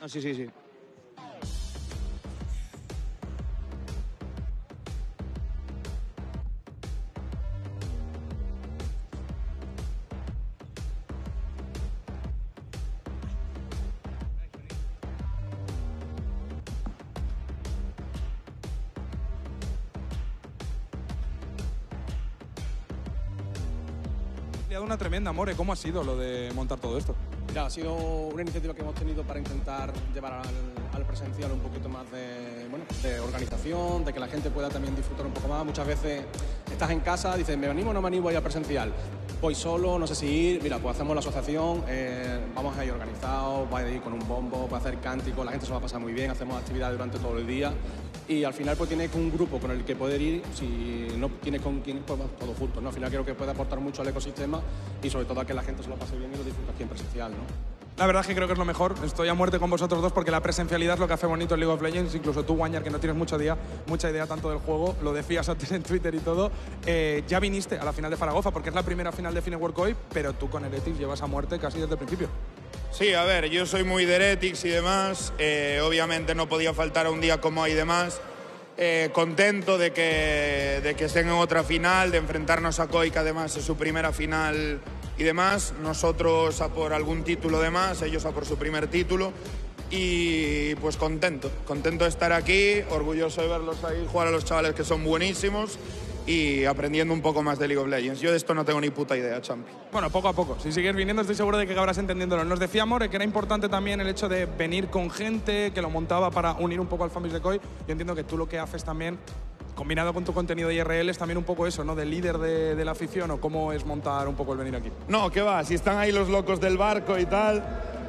Sí, sí, sí. Una tremenda, More. ¿Cómo ha sido lo de montar todo esto? Mira, ha sido una iniciativa que hemos tenido para intentar llevar al presencial un poquito más de organización, de que la gente pueda también disfrutar un poco más. Muchas veces estás en casa, dices, ¿me animo o no me animo a ir al presencial? Voy solo, no sé si ir. Mira, pues hacemos la asociación, vamos a ir organizados, va a ir con un bombo, va a hacer cánticos, la gente se va a pasar muy bien, hacemos actividades durante todo el día. Y al final pues tienes un grupo con el que poder ir, si no tienes con quién, pues vas todos juntos, ¿no? Al final creo que puede aportar mucho al ecosistema y sobre todo a que la gente se lo pase bien y lo disfrute aquí en presencial, ¿no? La verdad es que creo que es lo mejor. Estoy a muerte con vosotros dos porque la presencialidad es lo que hace bonito el League of Legends. Incluso tú, Guanyar, que no tienes mucha idea tanto del juego, lo decías antes en Twitter y todo. Ya viniste a la final de Zaragoza porque es la primera final de Finework hoy, pero tú con Heretics llevas a muerte casi desde el principio. Sí, a ver, yo soy muy de Heretics y demás. Obviamente no podía faltar a un día como hoy y demás. Contento de que estén en otra final, de enfrentarnos a Koi, que además es su primera final y demás. Nosotros a por algún título de más, ellos a por su primer título. Y pues contento de estar aquí, orgulloso de verlos ahí, jugar a los chavales que son buenísimos y aprendiendo un poco más de League of Legends. Yo de esto no tengo ni puta idea, champi. Bueno, poco a poco. Si sigues viniendo estoy seguro de que acabarás entendiéndolo. Nos decía More que era importante también el hecho de venir con gente, que lo montaba para unir un poco al fanbase de Koi. Yo entiendo que tú lo que haces también, combinado con tu contenido de IRL, es también un poco eso, ¿no? De líder de la afición, o cómo es montar un poco el venir aquí. No, ¿qué va? Si están ahí los locos del barco y tal,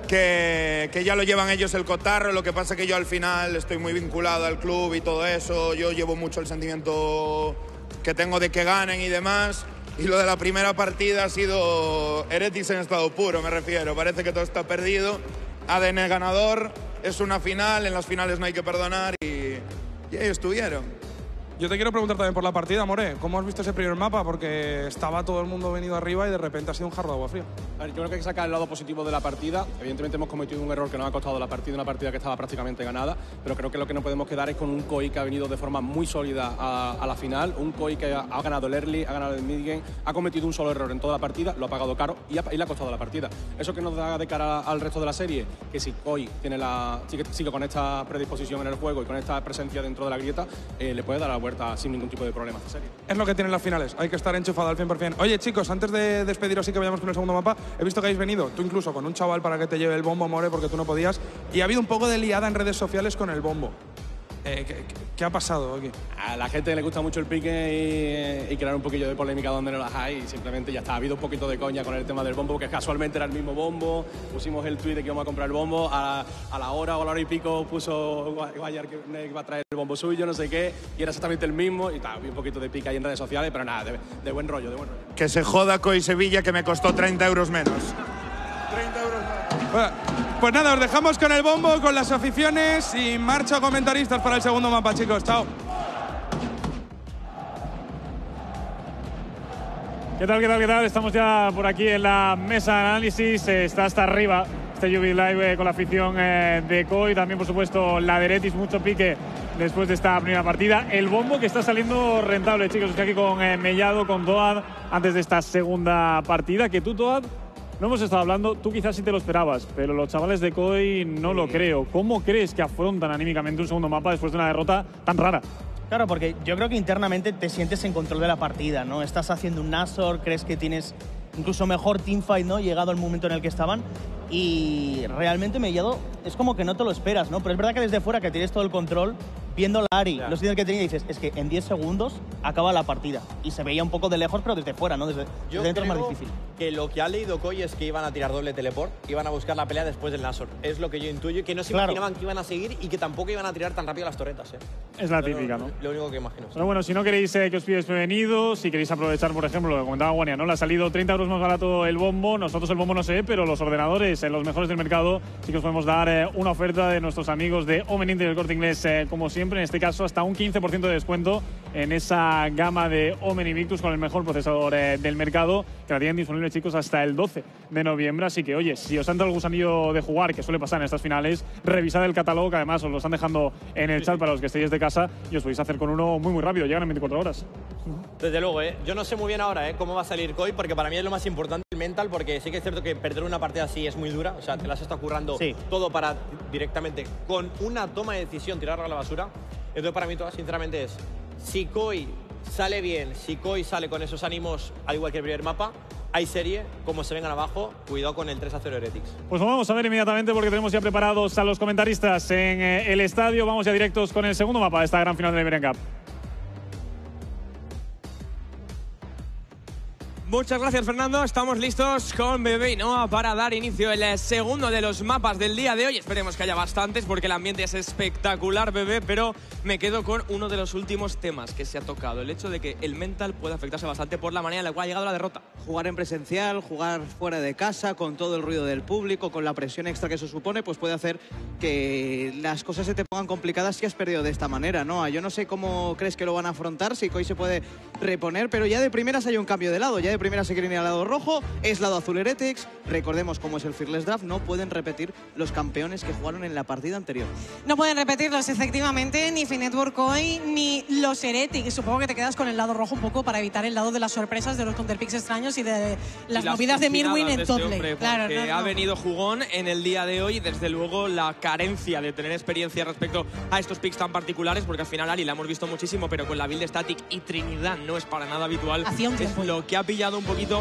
que ya lo llevan ellos el cotarro. Lo que pasa es que yo al final estoy muy vinculado al club y todo eso. Yo llevo mucho el sentimiento que tengo de que ganen y demás. Y lo de la primera partida ha sido Heretics en estado puro, me refiero. Parece que todo está perdido. ADN ganador, es una final, en las finales no hay que perdonar y ahí estuvieron. Yo te quiero preguntar también por la partida, More. ¿Cómo has visto ese primer mapa? Porque estaba todo el mundo venido arriba y de repente ha sido un jarro de agua fría. A ver, yo creo que hay que sacar el lado positivo de la partida. Evidentemente hemos cometido un error que nos ha costado la partida, una partida que estaba prácticamente ganada, pero creo que lo que no podemos quedar es con un Koi que ha venido de forma muy sólida a la final, un Koi que ha ganado el early, ha ganado el midgame, ha cometido un solo error en toda la partida, lo ha pagado caro y le ha costado la partida. Eso que nos da de cara al resto de la serie, que si Koi sigue con esta predisposición en el juego y con esta presencia dentro de la grieta, le puede dar la vuelta sin ningún tipo de problema a esta serie. Es lo que tienen las finales, hay que estar enchufado al 100%. Oye, chicos, antes de despediros y que vayamos con el segundo mapa, he visto que habéis venido, tú incluso con un chaval para que te lleve el bombo, More, porque tú no podías, y ha habido un poco de liada en redes sociales con el bombo. ¿Qué ha pasado aquí? A la gente le gusta mucho el pique y crear un poquillo de polémica donde no las hay, y simplemente ya está. Ha habido un poquito de coña con el tema del bombo, que casualmente era el mismo bombo. Pusimos el tweet de que íbamos a comprar el bombo, a la hora o a la hora y pico puso Guayar que iba a traer el bombo suyo, no sé qué, y era exactamente el mismo, y tal, había un poquito de pique ahí en redes sociales, pero nada, de buen rollo, de buen rollo. Que se joda Koi Sevilla, que me costó 30 euros menos. 30 euros menos. Bueno, pues nada, os dejamos con el bombo, con las aficiones y marcha comentaristas para el segundo mapa, chicos. Chao. ¿Qué tal, qué tal, qué tal? Estamos ya por aquí en la mesa de análisis. Está hasta arriba este UV Live con la afición de Koi. También, por supuesto, la de Heretics, mucho pique después de esta primera partida. El bombo que está saliendo rentable, chicos. Estoy aquí con Mellado, con Toad, antes de esta segunda partida. Que tú, Toad, no hemos estado hablando, tú quizás sí te lo esperabas, pero los chavales de Koi no lo creo. ¿Cómo crees que afrontan anímicamente un segundo mapa después de una derrota tan rara? Claro, porque yo creo que internamente te sientes en control de la partida, ¿no? Estás haciendo un Nashor, crees que tienes incluso mejor teamfight, ¿no? Llegado al momento en el que estaban. Y realmente Mellado es como que no te lo esperas, ¿no? Pero es verdad que desde fuera que tienes todo el control, viendo la Ari, los ítems que tenía, dices, es que en 10 segundos acaba la partida. Y se veía un poco de lejos, pero desde fuera, ¿no? Desde dentro es más difícil. Que lo que ha leído Koi es que iban a tirar doble teleport, iban a buscar la pelea después del Nashor. Es lo que yo intuyo, y que no se imaginaban que iban a seguir y que tampoco iban a tirar tan rápido las torretas, ¿eh? Es la típica, ¿no? Lo único que imagino. Pero bueno, si no queréis que os pidáis prevenidos, si queréis aprovechar, por ejemplo, lo que comentaba Guania, ¿no? Le ha salido 30 euros más barato el bombo. Nosotros el bombo no sé, pero los ordenadores, los mejores del mercado, sí que os podemos dar una oferta de nuestros amigos de Omen Inter y el Corte Inglés, como siempre. En este caso, hasta un 15% de descuento en esa gama de Omen Invictus con el mejor procesador del mercado, que la tienen disponible, chicos, hasta el 12 de noviembre. Así que, oye, si os ha entrado el gusanillo de jugar, que suele pasar en estas finales, revisad el catálogo, que además os lo están dejando en el chat para los que estéis de casa y os podéis hacer con uno muy rápido. Llegan en 24 horas. Desde luego, yo no sé muy bien ahora cómo va a salir Koi, porque para mí es lo más importante el mental, porque sí que es cierto que perder una partida así es muy dura, o sea, te las está currando todo para directamente, con una toma de decisión, tirarlo a la basura. Entonces para mí todo, sinceramente, es, si Koi sale bien, si Koi sale con esos ánimos, al igual que el primer mapa, hay serie, como se vengan abajo, cuidado con el 3-0 Heretics. Pues vamos a ver inmediatamente, porque tenemos ya preparados a los comentaristas en el estadio. Vamos ya directos con el segundo mapa de esta gran final de Iberian Cup. Muchas gracias, Fernando. Estamos listos con Bebe y Noah para dar inicio al segundo de los mapas del día de hoy. Esperemos que haya bastantes porque el ambiente es espectacular, Bebe, pero me quedo con uno de los últimos temas que se ha tocado, el hecho de que el mental puede afectarse bastante por la manera en la cual ha llegado la derrota. Jugar en presencial, jugar fuera de casa, con todo el ruido del público, con la presión extra que eso supone, pues puede hacer que las cosas se te pongan complicadas si has perdido de esta manera, ¿no? Yo no sé cómo crees que lo van a afrontar, si Koi se puede reponer, pero ya de primeras hay un cambio de lado, ya de primera se quieren ir al lado rojo, es lado azul Heretics. Recordemos cómo es el Fearless Draft, no pueden repetir los campeones que jugaron en la partida anterior. No pueden repetirlos, efectivamente, ni Finetwork Koi ni los Heretics. Supongo que te quedas con el lado rojo un poco para evitar el lado de las sorpresas, de los counterpicks extraños y de las movidas de Mirwin en top lane. Claro, ha venido jugón en el día de hoy, desde luego la carencia de tener experiencia respecto a estos picks tan particulares, porque al final Ari la hemos visto muchísimo, pero con la build Static y Trinidad no es para nada habitual. Es lo que ha pillado un poquito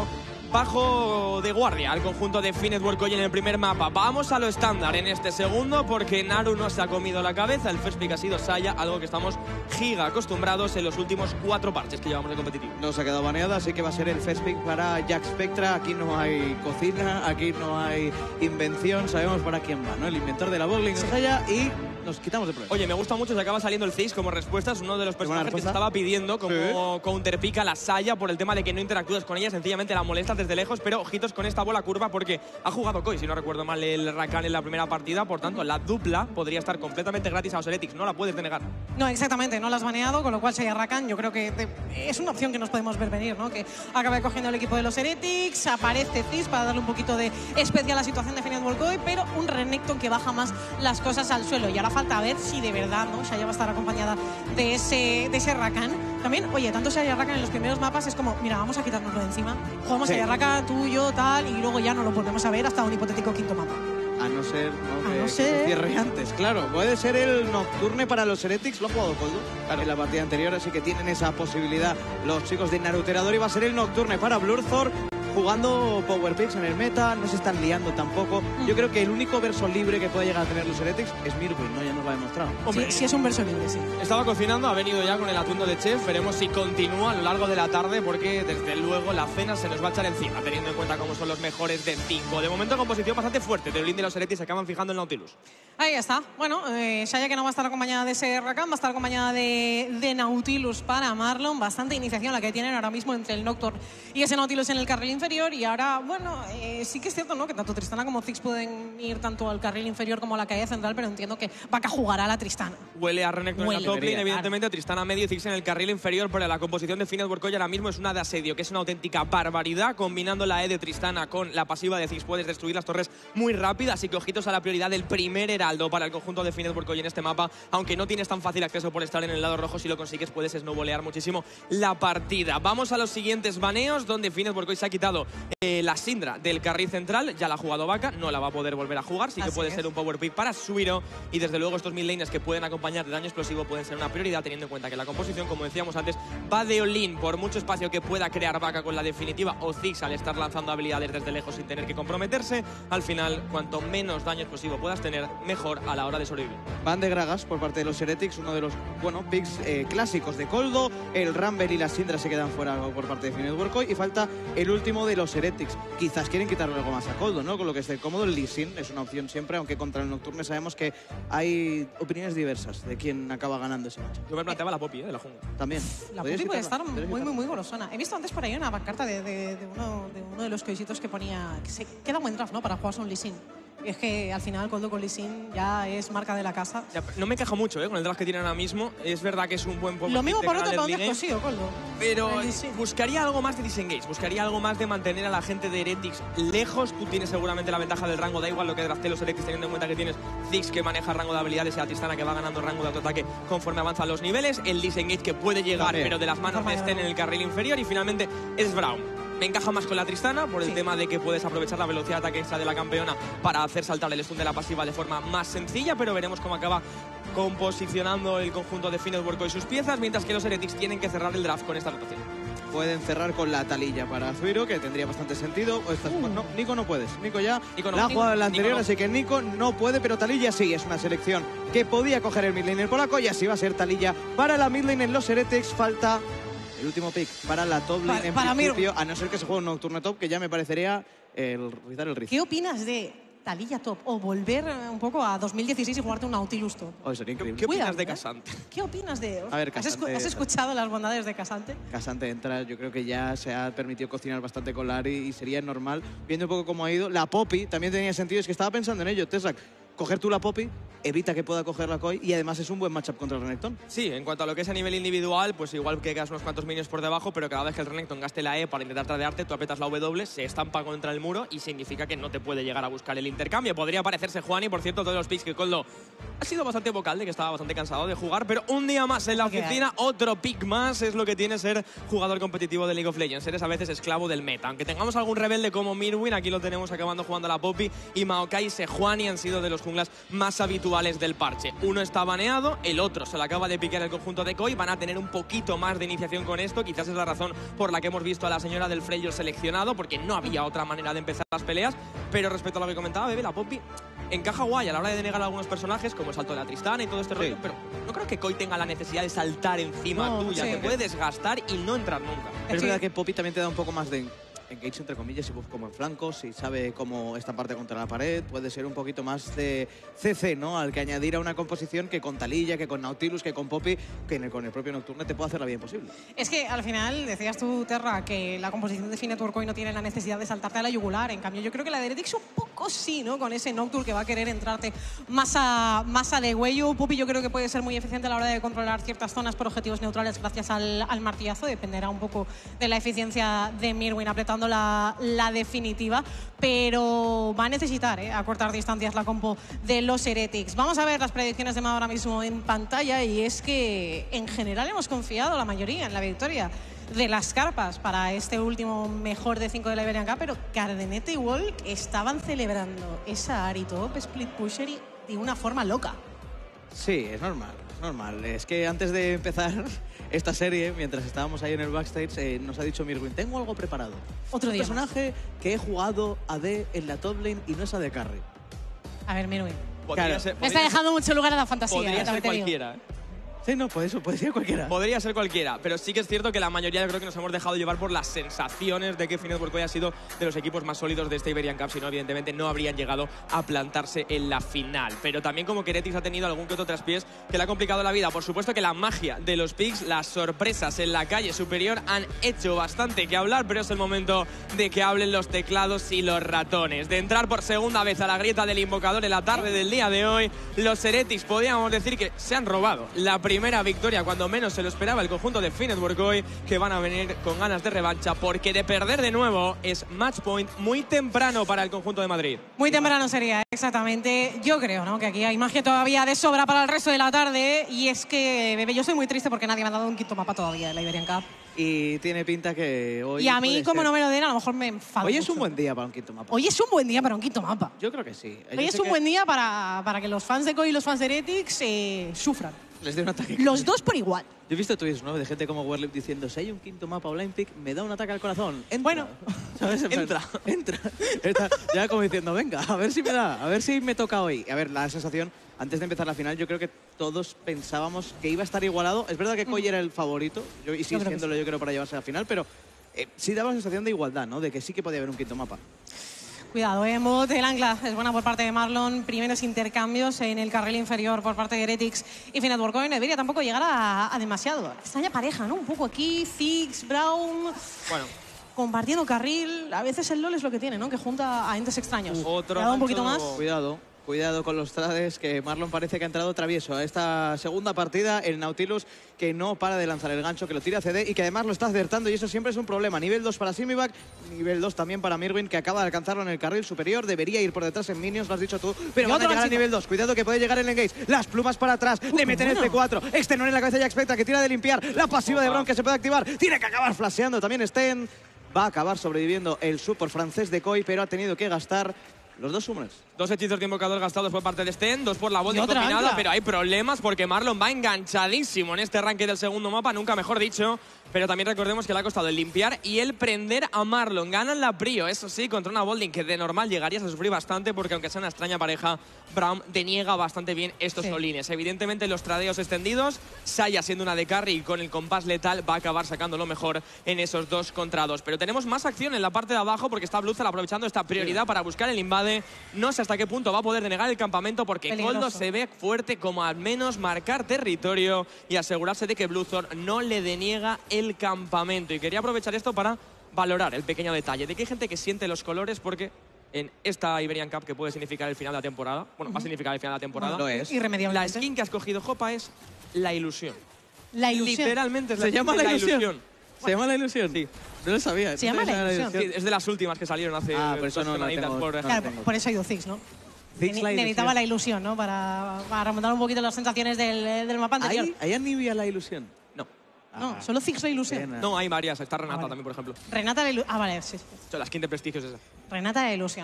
bajo de guardia al conjunto de Finetwork Koi en el primer mapa. Vamos a lo estándar en este segundo, porque Naru no se ha comido la cabeza. El first pick ha sido Saya, algo que estamos giga acostumbrados en los últimos 4 parches que llevamos de competitivo. No se ha quedado baneada, así que va a ser el first pick para Jack Spectra. Aquí no hay cocina, aquí no hay invención, sabemos para quién va, ¿no? El inventor de la botlane es Saya y nos quitamos de problema. Oye, me gusta mucho, se acaba saliendo el Ziggs como respuesta. Es uno de los personajes que se estaba pidiendo como counterpick a la Saya por el tema de que no interactúas con ella, sencillamente la molestas desde lejos, pero ojitos con esta bola curva porque ha jugado Koi, si no recuerdo mal, el Rakan en la primera partida, por tanto la dupla podría estar completamente gratis a los Heretics, no la puedes denegar. No, exactamente, no la has baneado, con lo cual Saya Rakan yo creo que es una opción que nos podemos ver venir, ¿no? Que acabe cogiendo el equipo de los Heretics, aparece Ziggs para darle un poquito de especial a la situación de Finetwork Koi, pero un Renekton que baja más las cosas al suelo, y ahora falta ver si de verdad, ¿no? Saya va a estar acompañada de ese Rakan. También, oye, tanto Saya Rakan en los primeros mapas es como, mira, vamos a quitárnoslo de encima, jugamos Saya Rakan, tú, yo, tal, y luego ya no lo volvemos a ver hasta un hipotético quinto mapa. A no ser, ¿no? que se cierre antes, claro. Puede ser el Nocturne para los Heretics, lo ha jugado Coldo en la partida anterior, así que tienen esa posibilidad los chicos de Naruterador, y va a ser el Nocturne para Blurthor. Jugando Power Picks en el meta, no se están liando tampoco. Yo creo que el único verso libre que puede llegar a tener los Heretics es Mirwin, ¿no? Ya nos lo ha demostrado. Hombre, sí es un verso libre, sí. Estaba cocinando, ha venido ya con el atuendo de chef. Veremos si continúa a lo largo de la tarde, porque desde luego la cena se nos va a echar encima, teniendo en cuenta cómo son los mejores de 5. De momento, composición bastante fuerte del link de los Heretics, se acaban fijando en Nautilus. Ahí está. Bueno, Saya, que no va a estar acompañada de ese Rakan, va a estar acompañada de Nautilus para Marlon. Bastante iniciación la que tienen ahora mismo entre el Nocturne y ese Nautilus en el carril inferior. Y ahora, bueno, sí que es cierto, ¿no? Que tanto Tristana como Ziggs pueden ir tanto al carril inferior como a la calle central, pero entiendo que Vaca jugará a la Tristana. Huele a Renekton en la top lane, evidentemente, Tristana medio y Ziggs en el carril inferior, pero la composición de Finetwork Koi ahora mismo es una de asedio, que es una auténtica barbaridad. Combinando la E de Tristana con la pasiva de Ziggs puedes destruir las torres muy rápido, así que ojitos a la prioridad del primer heraldo para el conjunto de Finetwork Koi en este mapa. Aunque no tienes tan fácil acceso por estar en el lado rojo, si lo consigues puedes snowbolear muchísimo la partida. Vamos a los siguientes baneos, donde Finetwork Koi se ha quitado la Syndra del carril central, ya la ha jugado Vaca, no la va a poder volver a jugar, sí que puede ser un power pick para Suiro, y desde luego estos mid laners que pueden acompañar de daño explosivo pueden ser una prioridad, teniendo en cuenta que la composición, como decíamos antes, va de all-in. Por mucho espacio que pueda crear Vaca con la definitiva o Ziggs al estar lanzando habilidades desde lejos sin tener que comprometerse, al final cuanto menos daño explosivo puedas tener, mejor a la hora de sobrevivir. Van de Gragas por parte de los Heretics, uno de los picks clásicos de Coldo. El Rumble y la Syndra se quedan fuera por parte de Finetwork Koi, y falta el último de los Heretics. Quizás quieren quitarle algo más a Coldo, ¿no? Con lo que esté cómodo, el Lee Sin es una opción siempre, aunque contra el Nocturne sabemos que hay opiniones diversas de quién acaba ganando ese match. Yo me planteaba la Poppy, de la jungla. También. La Poppy puede estar muy golosona. He visto antes por ahí una pancarta de uno de los coisitos que ponía que se queda buen draft, ¿no? Para jugar un Lee Sin. Es que al final Coldo con Lee Sin ya es marca de la casa. Ya, no me quejo mucho con el draft que tienen ahora mismo. Es verdad que es un buen Lo mismo por otro, para un descosío, Coldo. Pero buscaría algo más de disengage, buscaría algo más de mantener a la gente de Heretics lejos. Tú tienes seguramente la ventaja del rango, da igual lo que drafte los Heretics, teniendo en cuenta que tienes Ziggs que maneja rango de habilidades y a Tristana que va ganando rango de autoataque conforme avanzan los niveles. El disengage que puede llegar, pero de las manos de Sten en el carril inferior. Y finalmente es Braum. Me encaja más con la Tristana por el tema de que puedes aprovechar la velocidad de ataque extra de la campeona para hacer saltar el stun de la pasiva de forma más sencilla, pero veremos cómo acaba composicionando el conjunto de Finetwork y sus piezas, mientras que los Heretics tienen que cerrar el draft con esta rotación. Pueden cerrar con la talilla para Zuiro, que tendría bastante sentido. No, Nico no puedes. Nico ya la ha jugado en la anterior, así que Nico no puede, pero talilla sí. Es una selección que podía coger el midlaner polaco y así va a ser talilla para la midlane en los Heretics. Falta el último pick para la top lane en principio, a no ser que se juegue un Nocturne top, que ya me parecería rizar el rizo. ¿Qué opinas de talilla top o volver un poco a 2016 y jugarte un Nautilus top? Oh, sería increíble. ¿Qué opinas de Casante? ¿Qué opinas de...? A ver, Casante, ¿Has escuchado las bondades de Casante? Casante entra, yo creo que ya se ha permitido cocinar bastante con la Ari y sería normal, viendo un poco cómo ha ido. La Poppy también tenía sentido, es que estaba pensando en ello, Tesak. Coger tú la Poppy, evita que pueda coger la Koi y además es un buen matchup contra el Renekton. Sí, en cuanto a lo que es a nivel individual, pues igual que quedas unos cuantos minions por debajo, pero cada vez que el Renekton gaste la E para intentar tradearte, tú apretas la W, se estampa contra el muro y significa que no te puede llegar a buscar el intercambio. Podría parecerse Juan y, por cierto, todos los picks que Coldo ha sido bastante vocal de que estaba bastante cansado de jugar, pero un día más en la oficina, otro pick más, es lo que tiene ser jugador competitivo de League of Legends. Eres a veces esclavo del meta. Aunque tengamos algún rebelde como Mirwin, aquí lo tenemos acabando jugando a la Poppy, y Maokai y Sejuani han sido de los junglas más habituales del parche. Uno está baneado, el otro se lo acaba de piquear el conjunto de Koi. Van a tener un poquito más de iniciación con esto. Quizás es la razón por la que hemos visto a la señora del Freyr seleccionado, porque no había otra manera de empezar las peleas. Pero respecto a lo que comentaba Bebe, la Poppy encaja guay a la hora de denegar a algunos personajes, como el salto de la Tristana y todo este rollo, pero no creo que Koi tenga la necesidad de saltar encima tuya. Te puede desgastar y no entrar nunca. Pero es verdad que Poppy también te da un poco más de engage, entre comillas, y buff como en flancos, si sabe cómo estamparte contra la pared, puede ser un poquito más de CC, ¿no? Al que añadir a una composición que con Taliyah, que con Nautilus, que con Poppy, que con el propio Nocturne te puede hacer la vida imposible. Es que al final, decías tú, Terra, que la composición de Finetwork hoy no tiene la necesidad de saltarte a la yugular. En cambio, yo creo que la de Heretics un poco sí, ¿no? Con ese Nocturne que va a querer entrarte más a de huello. Poppy yo creo que puede ser muy eficiente a la hora de controlar ciertas zonas por objetivos neutrales gracias al martillazo. Dependerá un poco de la eficiencia de Mirwin apretando la definitiva, pero va a necesitar acortar distancias la compo de los Heretics. Vamos a ver las predicciones de Mao ahora mismo en pantalla, y es que en general hemos confiado la mayoría en la victoria de las carpas para este último mejor de 5 de la Iberian Cup, pero Cardenete y Walk estaban celebrando esa Ari top split pusher de una forma loca. Sí, es normal, es normal. Es que antes de empezar esta serie, mientras estábamos ahí en el backstage, nos ha dicho Mirwin, tengo algo preparado. Otro día personaje que he jugado AD en la top lane y no es AD carry. A ver, Mirwin. Claro. Me está dejando mucho lugar a la fantasía. Podría ser cualquiera. Sí, no, pues eso, puede ser cualquiera. Podría ser cualquiera, pero sí que es cierto que la mayoría yo creo que nos hemos dejado llevar por las sensaciones de que Finetwork ha sido de los equipos más sólidos de este Iberian Cup, si no, evidentemente no habrían llegado a plantarse en la final. Pero también como que Heretics ha tenido algún que otro traspiés que le ha complicado la vida. Por supuesto que la magia de los picks, las sorpresas en la calle superior han hecho bastante que hablar, pero es el momento de que hablen los teclados y los ratones. De entrar por segunda vez a la grieta del invocador en la tarde del día de hoy, los Heretics podríamos decir que se han robado la primera victoria, cuando menos se lo esperaba el conjunto de Finetwork hoy, que van a venir con ganas de revancha, porque de perder de nuevo es match point muy temprano para el conjunto de Madrid. Muy temprano sería, exactamente. Yo creo, ¿no?, que aquí hay magia todavía de sobra para el resto de la tarde, y es que, Bebe, yo soy muy triste porque nadie me ha dado un quinto mapa todavía de la Iberian Cup. Y tiene pinta que hoy... Y a mí, como no me lo den, a lo mejor me enfado. Hoy es un buen día para un quinto mapa. Hoy es un buen día para un quinto mapa. Yo creo que sí. Hoy es un buen día para que los fans de Koi y los fans de Heretics sufran. Les dé un ataque. Los dos por igual. Yo he visto tweets, ¿no?, de gente como Werlip diciendo, si hay un quinto mapa o blind pick, me da un ataque al corazón. Entra. Bueno, ¿sabes? Entra. Ya como diciendo, venga, a ver si me da, a ver si me toca hoy. A ver, la sensación, antes de empezar la final, yo creo que todos pensábamos que iba a estar igualado. Es verdad que Koi era el favorito, y sigue siéndolo, yo creo, para llevarse a la final, pero sí daba la sensación de igualdad, ¿no?, de que sí que podía haber un quinto mapa. cuidado, en bot, el ancla es buena por parte de Marlon. Primeros intercambios en el carril inferior por parte de Heretics y Finetwork. No debería tampoco llegar a demasiado. Extraña pareja, ¿no? Un poco aquí, Ziggs, Braum. Bueno, compartiendo carril. A veces el LoL es lo que tiene, ¿no? Que junta a entes extraños. Otro un poquito más. Cuidado con los trades, que Marlon parece que ha entrado travieso a esta segunda partida. El Nautilus que no para de lanzar el gancho, que lo tira a CD y que además lo está acertando, y eso siempre es un problema. Nivel 2 para Simivac, nivel 2 también para Mirwin, que acaba de alcanzarlo en el carril superior. Debería ir por detrás en minions, lo has dicho tú, pero van a llegar a nivel 2. Cuidado que puede llegar el engage. Las plumas para atrás, le meten el C4. Extenor en la cabeza de Jack Spectra, que tira de limpiar. La pasiva de Braum que se puede activar. Tiene que acabar flasheando también Sten. Va a acabar sobreviviendo el support francés de Koi, pero ha tenido que gastar los 2 summoners. 2 hechizos de invocador gastados por parte de Sten, 2 por la Bolding combinada, pero hay problemas porque Marlon va enganchadísimo en este arranque del segundo mapa, nunca mejor dicho. Pero también recordemos que le ha costado el limpiar y el prender a Marlon. Ganan la prio, eso sí, contra una Bolding que de normal llegarías a sufrir bastante, porque aunque sea una extraña pareja, Braum deniega bastante bien estos solines. Evidentemente los tradeos extendidos, Saya siendo una de carry y con el compás letal va a acabar sacando lo mejor en esos 2 contra 2. Pero tenemos más acción en la parte de abajo porque está Bluzzard aprovechando esta prioridad para buscar el invade. No sé hasta qué punto va a poder denegar el campamento, porque Coldo se ve fuerte como al menos marcar territorio y asegurarse de que Bluzzard no le deniega el campamento. Y quería aprovechar esto para valorar el pequeño detalle de que hay gente que siente los colores, porque en esta Iberian Cup, que puede significar el final de la temporada, bueno, va a significar el final de la temporada, lo es. Irremediablemente. La skin que ha escogido Jopa es la ilusión. La ilusión. Literalmente es ¿Se llama la ilusión? ¿Se llama la ilusión? Sí. No lo sabía. Se llama la ilusión. Sí, es de las últimas que salieron hace por eso no semanitas. Claro, por eso ha ido Ziggs, ¿no? Necesitaba la ilusión, ¿no? Para remontar un poquito las sensaciones del mapa anterior. ¿Hay Anivia la ilusión? No, solo Ziggs la ilusión. No, hay varias. Está Renata también, por ejemplo. Renata la ilusión. Ah, vale, sí. Son las skin de prestigios esas. Renata la ilusión.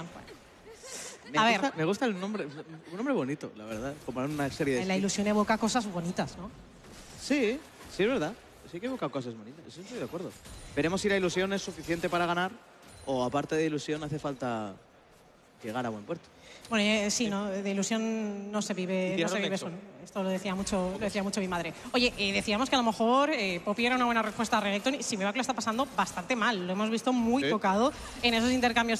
Me gusta el nombre. Un nombre bonito, la verdad. Como en una serie de... La ilusión evoca cosas bonitas, ¿no? Sí, sí es verdad. Sí que evoca cosas bonitas. Eso estoy de acuerdo. Veremos si la ilusión es suficiente para ganar, o aparte de ilusión hace falta llegar a buen puerto. Bueno, sí, ¿no? De ilusión no se vive solo. Esto lo decía mucho mi madre. Oye, decíamos que a lo mejor Poppy era una buena respuesta a Renekton, y Simivac lo está pasando bastante mal. Lo hemos visto muy tocado en esos intercambios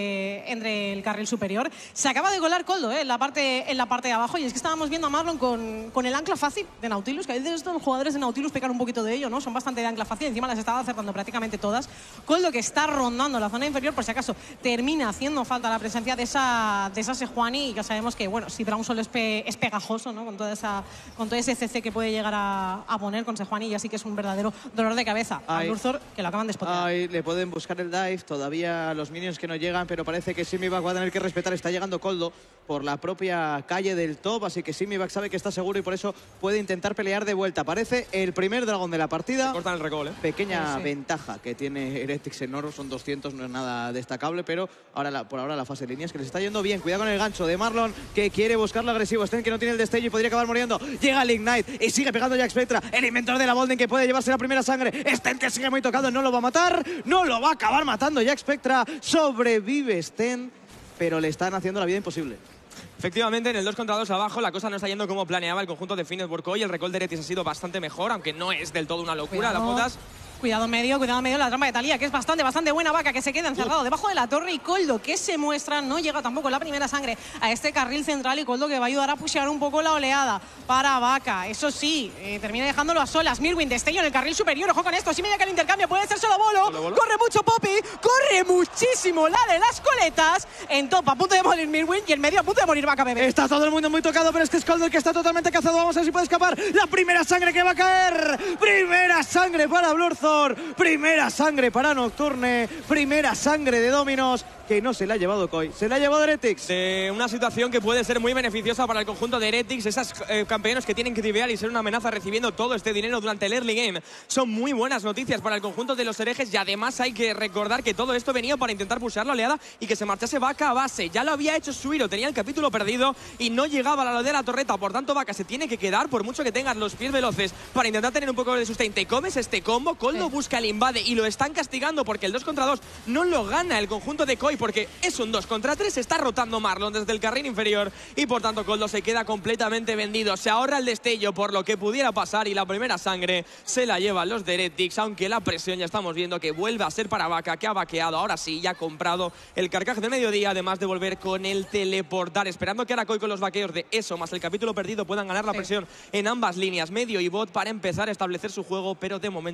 entre el carril superior. Se acaba de colar Coldo en la parte de abajo, y es que estábamos viendo a Marlon con el ancla fácil de Nautilus, que a veces estos jugadores de Nautilus pecan un poquito de ello, ¿no? Son bastante de ancla fácil, encima las estaba acertando prácticamente todas. Coldo, que está rondando la zona inferior, por si acaso termina haciendo falta la presencia de esa Sejuani, y ya sabemos que, bueno, si Braum solo es pegajoso, ¿no? Con todo ese CC que puede llegar a poner con Sejuani, y así que es un verdadero dolor de cabeza. A Bluzzard, que lo acaban de spotear. Le pueden buscar el dive, todavía los minions que no llegan, pero parece que Simivac va a tener que respetar. Está llegando Coldo por la propia calle del top, así que Simivac sabe que está seguro y por eso puede intentar pelear de vuelta. Parece el primer dragón de la partida. Cortan el recall, Pequeña ventaja que tiene Heretics en oro, son 200, no es nada destacable, pero por ahora la fase de líneas que les está yendo bien. Cuidado con el gancho de Marlon, que quiere buscarlo agresivo. Sten, que no tiene el destello y podría acabar muriendo. Llega el Ignite y sigue pegando Jack Spectra, el inventor de la Bolding, que puede llevarse la primera sangre. Sten, que sigue muy tocado, no lo va a matar, no lo va a acabar matando Jack Spectra. Sobrevive Sten, pero le están haciendo la vida imposible. Efectivamente, en el 2 contra 2 abajo la cosa no está yendo como planeaba el conjunto de Finest Work Hoy. El recall de Heretics ha sido bastante mejor, aunque no es del todo una locura. Cuidado. Las botas... Cuidado medio, la trampa de Talía, que es bastante buena. Vaca, que se queda encerrado debajo de la torre, y Coldo, que se muestra, no llega tampoco la primera sangre a este carril central, y Coldo, que va a ayudar a pushear un poco la oleada para Vaca. Eso sí, termina dejándolo a solas. Mirwin, destello en el carril superior, ojo con esto, si me llega el intercambio, puede ser solo bolo. Corre mucho Poppy, corre muchísimo la de las coletas. En top a punto de morir Mirwin, y en medio a punto de morir Vaca, bebé. Está todo el mundo muy tocado, pero es que es Coldo el que está totalmente cazado. Vamos a ver si puede escapar. La primera sangre que va a caer. Primera sangre para Blurzor. Primera sangre para Nocturne, primera sangre de Dominos, que no se la ha llevado Koi, se la ha llevado Heretics. De una situación que puede ser muy beneficiosa para el conjunto de Heretics. Esas campeones que tienen que tibear y ser una amenaza recibiendo todo este dinero durante el early game son muy buenas noticias para el conjunto de los herejes, y además hay que recordar que todo esto venía para intentar pushear la oleada y que se marchase Vaca a base. Ya lo había hecho Suiro, tenía el capítulo perdido y no llegaba a la de la torreta, por tanto Vaca se tiene que quedar, por mucho que tengas los pies veloces, para intentar tener un poco de sustain. Te comes este combo, Coldo busca el invade y lo están castigando porque el 2 contra 2 no lo gana el conjunto de Koi, porque es un 2 contra 3, está rotando Marlon desde el carril inferior y por tanto Coldo se queda completamente vendido. Se ahorra el destello por lo que pudiera pasar y la primera sangre se la llevan los de Heretics, aunque la presión ya estamos viendo que vuelve a ser para Vaca, que ha vaqueado ahora sí, ya ha comprado el carcaj de mediodía, además de volver con el teleportar, esperando que ahora Koi con los vaqueos de eso más el capítulo perdido puedan ganar la presión en ambas líneas, medio y bot, para empezar a establecer su juego, pero de momento les han castigado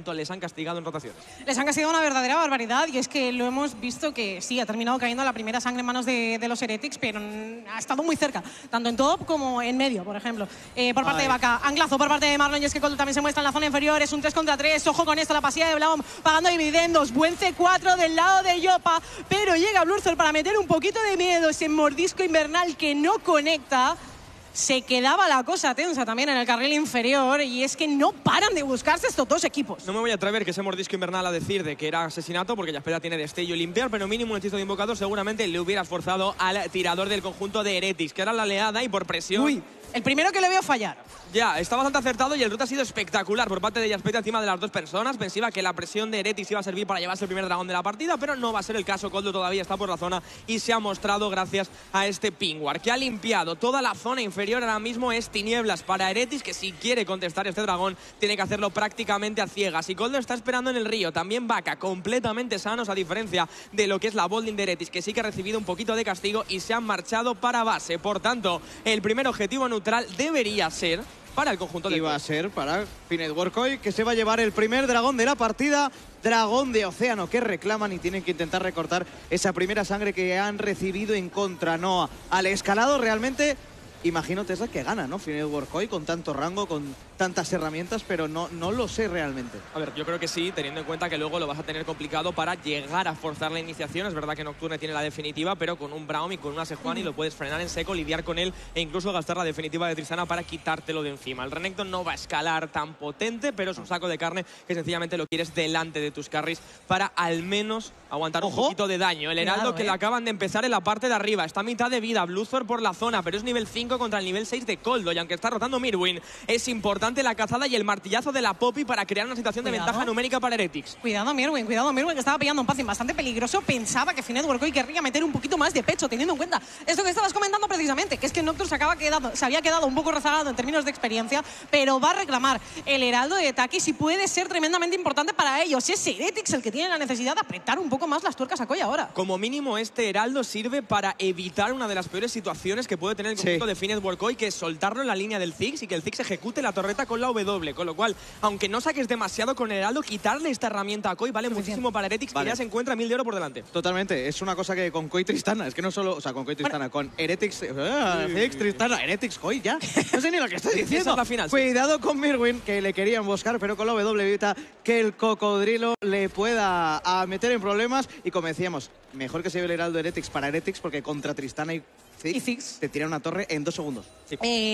castigado en rotaciones. Les han castigado una verdadera barbaridad y es que lo hemos visto que sí, ha terminado cayendo la primera sangre en manos de los Heretics, pero ha estado muy cerca, tanto en top como en medio, por ejemplo. Por parte de Vaca, anclazo por parte de Marlon, y es que Cold también se muestra en la zona inferior, es un 3 contra 3, ojo con esto, la pasiva de Blaum pagando dividendos, buen C4 del lado de Yopa, pero llega Blurthor para meter un poquito de miedo, ese mordisco invernal que no conecta. Se quedaba la cosa tensa también en el carril inferior y es que no paran de buscarse estos dos equipos. No me voy a atrever que ese mordisco invernal a decir de que era asesinato porque Jaspera tiene destello y limpiar, pero mínimo un hechizo de invocador seguramente le hubiera esforzado al tirador del conjunto de Heretics, que era la oleada y por presión... Uy, el primero que le veo fallar. Ya, está bastante acertado y el root ha sido espectacular por parte de Jaspera encima de las dos personas. Pensaba que la presión de Heretics iba a servir para llevarse el primer dragón de la partida, pero no va a ser el caso. Coldo todavía está por la zona y se ha mostrado gracias a este Pingwar, que ha limpiado toda la zona inferior. Ahora mismo es tinieblas para Heretics, que si quiere contestar este dragón tiene que hacerlo prácticamente a ciegas. Y Coldo está esperando en el río. También Vaca, completamente sanos, a diferencia de lo que es la bolding de Heretics, que sí que ha recibido un poquito de castigo y se han marchado para base. Por tanto, el primer objetivo neutral debería ser para el conjunto de... Iba a ser para Finetwork hoy, que se va a llevar el primer dragón de la partida. Dragón de océano que reclaman y tienen que intentar recortar esa primera sangre que han recibido en contra. No, al escalado realmente... Imagino, Tesla, que gana, ¿no? Finetwork hoy con tanto rango, con tantas herramientas, pero no lo sé realmente. A ver, yo creo que sí, teniendo en cuenta que luego lo vas a tener complicado para llegar a forzar la iniciación. Es verdad que Nocturne tiene la definitiva, pero con un Braum y con una Sejuani lo puedes frenar en seco, lidiar con él e incluso gastar la definitiva de Tristana para quitártelo de encima. El Renekton no va a escalar tan potente, pero es un saco de carne que sencillamente lo quieres delante de tus carries para al menos aguantar un poquito de daño. El Heraldo que le acaban de empezar en la parte de arriba, está a mitad de vida, Blurthor por la zona, pero es nivel 5 contra el nivel 6 de Coldo, y aunque está rotando Mirwin, es importante la cazada y el martillazo de la Poppy para crear una situación de ventaja numérica para Heretics. Cuidado Mirwin, que estaba pillando un passing bastante peligroso. Pensaba que Finetwork hoy querría meter un poquito más de pecho, teniendo en cuenta esto que estabas comentando precisamente, que es que Nocturne se había quedado un poco rezagado en términos de experiencia, pero va a reclamar el Heraldo de Takis y puede ser tremendamente importante para ellos. Es Heretics el que tiene la necesidad de apretar un poco más las tuercas a Koi ahora. Como mínimo este Heraldo sirve para evitar una de las peores situaciones que puede tener el conjunto de Finetwork hoy, que es soltarlo en la línea del Ziggs y que el Ziggs ejecute la torreta con la W, con lo cual, aunque no saques demasiado con el Heraldo, quitarle esta herramienta a Koi vale muchísimo para Heretics, que ya se encuentra 1000 de oro por delante. Totalmente, es una cosa que con Koi Tristana, es que no solo, o sea, con Koi Tristana, con Heretics, Ziggs Tristana, Heretics Koi ya, no sé ni lo que estoy diciendo. Esa es la final, Cuidado con Mirwin, que le querían buscar, pero con la W evita que el cocodrilo le pueda meter en problemas, y como decíamos, mejor que se lleve el Heraldo Heretics para Heretics, porque contra Tristana y Ziggs te tira una torre en 2 segundos. Sí.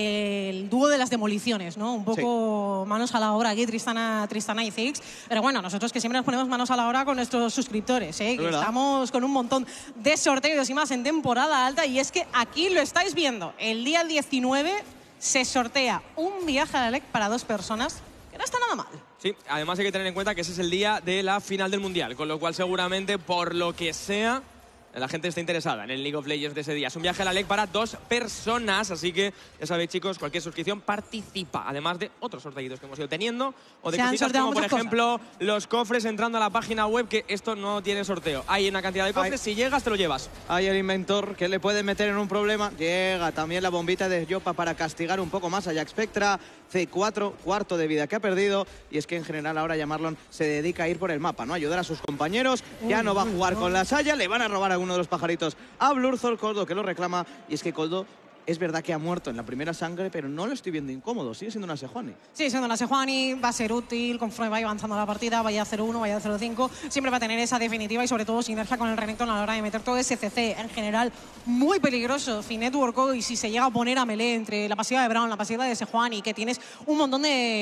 El dúo de las demoliciones, ¿no? Un poco manos a la obra aquí, Tristana y Ziggs. Pero bueno, nosotros que siempre nos ponemos manos a la obra con nuestros suscriptores, ¿eh? Que estamos con un montón de sorteos y más en temporada alta. Y es que aquí lo estáis viendo. El día 19 se sortea un viaje a la LEC para 2 personas, que no está nada mal. Sí, además hay que tener en cuenta que ese es el día de la final del Mundial, con lo cual seguramente, por lo que sea, la gente está interesada en el League of Legends de ese día. Es un viaje a la LEC para 2 personas, así que ya sabéis, chicos, cualquier suscripción participa, además de otros sorteitos que hemos ido teniendo, o de cositas como, por ejemplo, los cofres entrando a la página web, que esto no tiene sorteo. Hay una cantidad de cofres, si llegas te lo llevas. Hay el inventor que le puede meter en un problema. Llega también la bombita de Yopa para castigar un poco más a Jack Spectra. C4, cuarto de vida que ha perdido, y es que en general ahora ya Marlon se dedica a ir por el mapa, ¿no? Ayudar a sus compañeros, ya no va a jugar con la Saya, le van a robar a uno de los pajaritos a Blurthor. Coldo que lo reclama, y es que Coldo es verdad que ha muerto en la primera sangre, pero no lo estoy viendo incómodo, sigue siendo una Sejuani. Sí, siendo una Sejuani, va a ser útil conforme vaya avanzando la partida, vaya a 0-1, vaya a 0-5, siempre va a tener esa definitiva y sobre todo sinergia con el Renekton a la hora de meter todo ese CC. En general, muy peligroso Finetwork, y si se llega a poner a melee entre la pasiva de Braum, la pasiva de Sejuani, que tienes un montón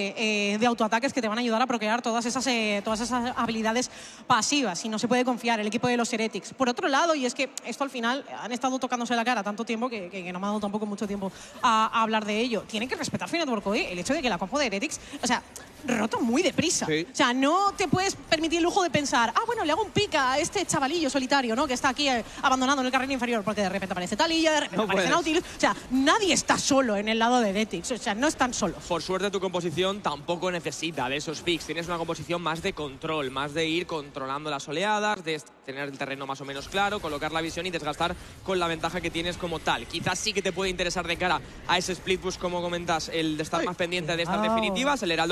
de autoataques que te van a ayudar a procrear todas esas habilidades pasivas, y no se puede confiar el equipo de los Heretics. Por otro lado, y es que esto al final han estado tocándose la cara tanto tiempo que no me ha dado tampoco mucho tiempo a hablar de ello. Tienen que respetar Finetwork hoy, el hecho de que la compo de Heretics, o sea, roto muy deprisa. Sí. O sea, no te puedes permitir el lujo de pensar, bueno, le hago un pick a este chavalillo solitario, ¿no? Que está aquí abandonado en el carril inferior, porque de repente aparece Taliyah, de repente aparece Nautilus. O sea, nadie está solo en el lado de Heretics. O sea, no están solos. Por suerte, tu composición tampoco necesita de esos picks. Tienes una composición más de control, más de ir controlando las oleadas, de tener el terreno más o menos claro, colocar la visión y desgastar con la ventaja que tienes como tal. Quizás sí que te puede interesar de cara a ese split push, como comentas, el de estar más pendiente de estas definitivas. El Heraldo que debería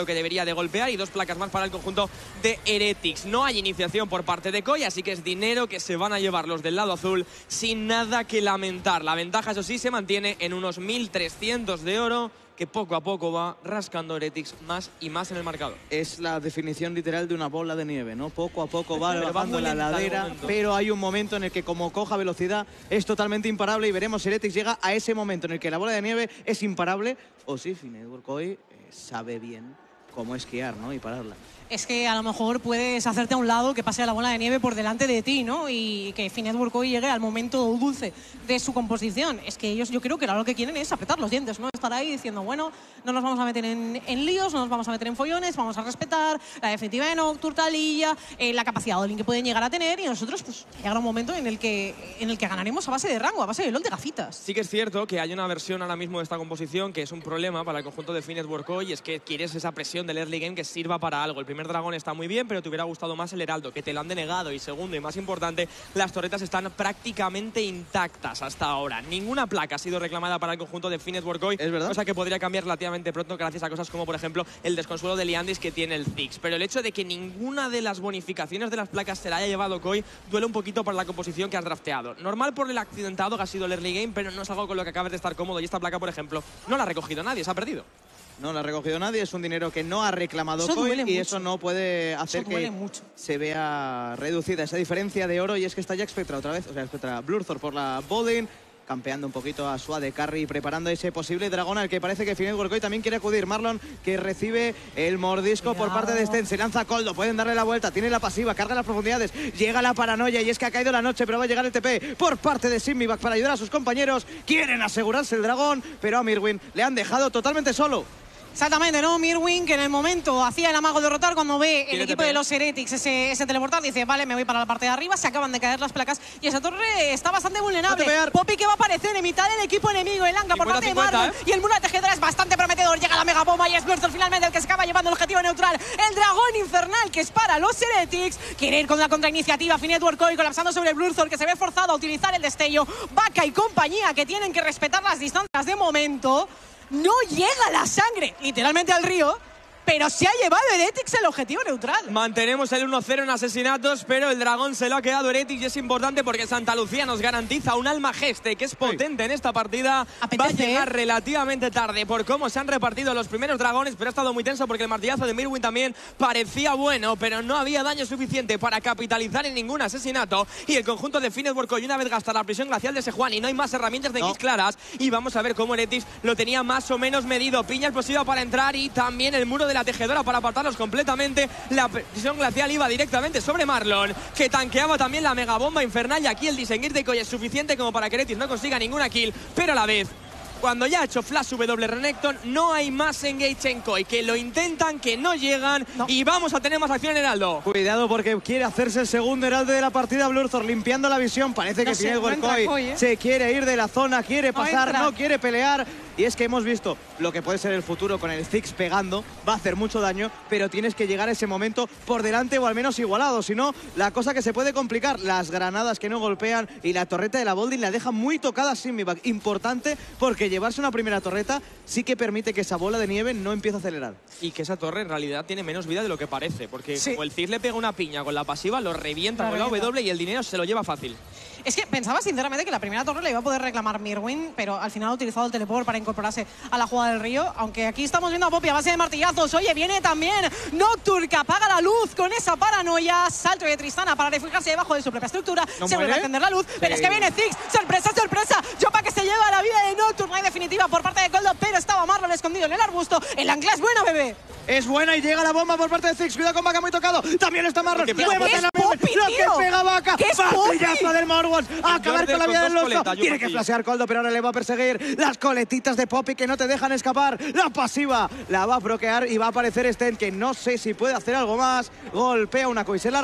debería de golpear y 2 placas más para el conjunto de Heretics. No hay iniciación por parte de Koi, así que es dinero que se van a llevar los del lado azul sin nada que lamentar. La ventaja, eso sí, se mantiene en unos 1.300 de oro, que poco a poco va rascando Heretics más y más en el marcador. Es la definición literal de una bola de nieve, ¿no? Poco a poco va bajando la ladera, pero hay un momento en el que como coja velocidad es totalmente imparable y veremos si Heretics llega a ese momento en el que la bola de nieve es imparable o si Finetwork Koi sabe bien cómo esquiar, ¿no? Y pararla. Es que a lo mejor puedes hacerte a un lado, que pase la bola de nieve por delante de ti, ¿no? Y que Finetwork Koi llegue al momento dulce de su composición. Es que ellos, yo creo que ahora lo que quieren es apretar los dientes, ¿no? Estar ahí diciendo, bueno, no nos vamos a meter en líos, no nos vamos a meter en follones, vamos a respetar la definitiva de Nocturne, Taliyah, la capacidad de Olin que pueden llegar a tener, y nosotros, pues, llegará un momento en el que ganaremos a base de rango, a base de LOL de gafitas. Sí que es cierto que hay una versión ahora mismo de esta composición que es un problema para el conjunto de Finetwork Koi, y es que quieres esa presión del early game que sirva para algo. El primer dragón está muy bien, pero te hubiera gustado más el Heraldo, que te lo han denegado. Y segundo y más importante, las torretas están prácticamente intactas hasta ahora. Ninguna placa ha sido reclamada para el conjunto de Finetwork Koi, ¿es verdad? Cosa que podría cambiar relativamente pronto gracias a cosas como, por ejemplo, el desconsuelo de Liandis que tiene el Ziggs. Pero el hecho de que ninguna de las bonificaciones de las placas se la haya llevado Koi duele un poquito para la composición que has drafteado. Normal por el accidentado que ha sido el early game, pero no es algo con lo que acabes de estar cómodo. Y esta placa, por ejemplo, no la ha recogido nadie, se ha perdido. No la ha recogido nadie, es un dinero que no ha reclamado Koi y eso no puede hacer que se vea reducida esa diferencia de oro. Y es que está ya Spectra otra vez, o sea, Spectra Blurthor por la botlane, campeando un poquito a Sua de carry, preparando ese posible dragón al que parece que Finetwork Koi también quiere acudir. Marlon, que recibe el mordisco por parte de Sten, se lanza Coldo, pueden darle la vuelta, tiene la pasiva, carga las profundidades, llega la paranoia y es que ha caído la noche, pero va a llegar el TP por parte de Simivac para ayudar a sus compañeros. Quieren asegurarse el dragón, pero a Mirwin le han dejado totalmente solo. Exactamente, ¿no? Mirwin, que en el momento hacía el amago de rotar, cuando ve el equipo de los Heretics ese teleportar, dice, vale, me voy para la parte de arriba, se acaban de caer las placas y esa torre está bastante vulnerable. Poppy que va a aparecer en mitad del equipo enemigo, el Anka por parte de Marlon, y el muro de tejedora es bastante prometedor, llega la mega bomba y es Blurthor finalmente el que se acaba llevando el objetivo neutral. El dragón infernal que es para los Heretics, quiere ir con la contrainiciativa, Finetwork Koi colapsando sobre Blurthor, que se ve forzado a utilizar el destello. Vaca y compañía que tienen que respetar las distancias de momento. No llega la sangre, literalmente al río, pero se ha llevado Heretics el objetivo neutral. Mantenemos el 1-0 en asesinatos, pero el dragón se lo ha quedado Heretics y es importante porque Santa Lucía nos garantiza un alma geste que es potente en esta partida. Va a llegar relativamente tarde por cómo se han repartido los primeros dragones, pero ha estado muy tenso porque el martillazo de Mirwin también parecía bueno, pero no había daño suficiente para capitalizar en ningún asesinato. Y el conjunto de Finetwork Koi, una vez gasta la prisión glacial de Sejuani, no hay más herramientas de kills claras, y vamos a ver cómo Heretics lo tenía más o menos medido. Piña explosiva para entrar y también el muro de la tejedora para apartarlos completamente. La presión glacial iba directamente sobre Marlon, que tanqueaba también la megabomba infernal, y aquí el disengir de Koi es suficiente como para que Heretics no consiga ninguna kill, pero a la vez, cuando ya ha hecho flash W Renekton, no hay más engage en Koi, que lo intentan, que no llegan, y vamos a tener más acción en Heraldo. Cuidado porque quiere hacerse el segundo Heraldo de la partida Blurthor, limpiando la visión. Parece que Finetwork Koi se quiere ir de la zona, quiere pasar, no quiere pelear. Y es que hemos visto lo que puede ser el futuro con el Ziggs pegando, va a hacer mucho daño, pero tienes que llegar a ese momento por delante o al menos igualado, si no, la cosa que se puede complicar, las granadas que no golpean y la torreta de la Bolding la deja muy tocada Simivac. Importante porque llevarse una primera torreta sí que permite que esa bola de nieve no empiece a acelerar. Y que esa torre en realidad tiene menos vida de lo que parece, porque como el Ziggs le pega una piña con la pasiva, lo revienta con la W y el dinero se lo lleva fácil. Es que pensaba sinceramente que la primera torre la iba a poder reclamar Mirwin, pero al final ha utilizado el teleport para incorporarse a la jugada del río, aunque aquí estamos viendo a Poppy a base de martillazos. Oye, viene también Nocturne, que apaga la luz con esa paranoia. Salto de Tristana para refugiarse debajo de su propia estructura. Se vuelve a encender la luz, pero es que viene Ziggs. ¡Sorpresa, sorpresa! Yopa que se lleva la vida de Nocturne. Hay definitiva por parte de Coldo, pero estaba Marlon escondido en el arbusto. El ancla es buena, bebé. Es buena y llega la bomba por parte de Ziggs. Cuidado con Vaca, muy tocado. También está Marlon. ¿Qué es Poppy, lo que pega Vaca. ¿Qué es Martillazo del Morwons. A acabar con la vida del oso. Tiene que flashear Coldo, pero ahora le va a perseguir las coletitas de Poppy que no te dejan escapar. La pasiva la va a bloquear y va a aparecer Sten, que no sé si puede hacer algo más. Golpea una Koi, se larga.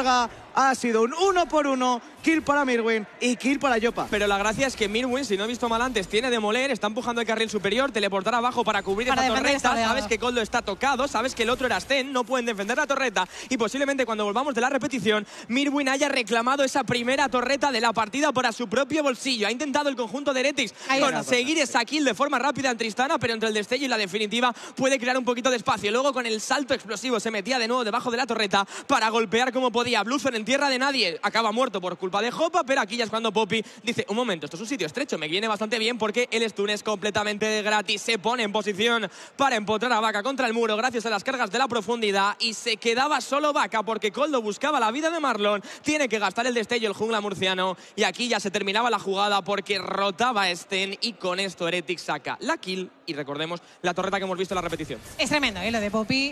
Ha sido un 1 por 1, kill para Mirwin y kill para Yopa. Pero la gracia es que Mirwin, si no he visto mal antes, tiene demoler, está empujando el carril superior, teleportar abajo para cubrir esta torreta. Sabes que Coldo está tocado, sabes que el otro era Sten, no pueden defender la torreta y posiblemente cuando volvamos de la repetición, Mirwin haya reclamado esa primera torreta de la partida para su propio bolsillo. Ha intentado el conjunto de Heretics conseguir esa kill de forma rápida en Tristana, pero entre el destello y la definitiva puede crear un poquito de espacio. Luego con el salto explosivo se metía de nuevo debajo de la torreta para golpear como podía. Bluezone en tierra de nadie, acaba muerto por culpa de Hopa, pero aquí ya es cuando Poppy dice, un momento, esto es un sitio estrecho, me viene bastante bien porque el stun es completamente gratis. Se pone en posición para empotrar a Vaca contra el muro gracias a las cargas de la profundidad y se quedaba solo Vaca porque Coldo buscaba la vida de Marlon. Tiene que gastar el destello el jungla murciano y aquí ya se terminaba la jugada porque rotaba a Sten y con esto Heretics saca la kill y recordemos la torreta que hemos visto en la repetición. Es tremendo, lo de Poppy.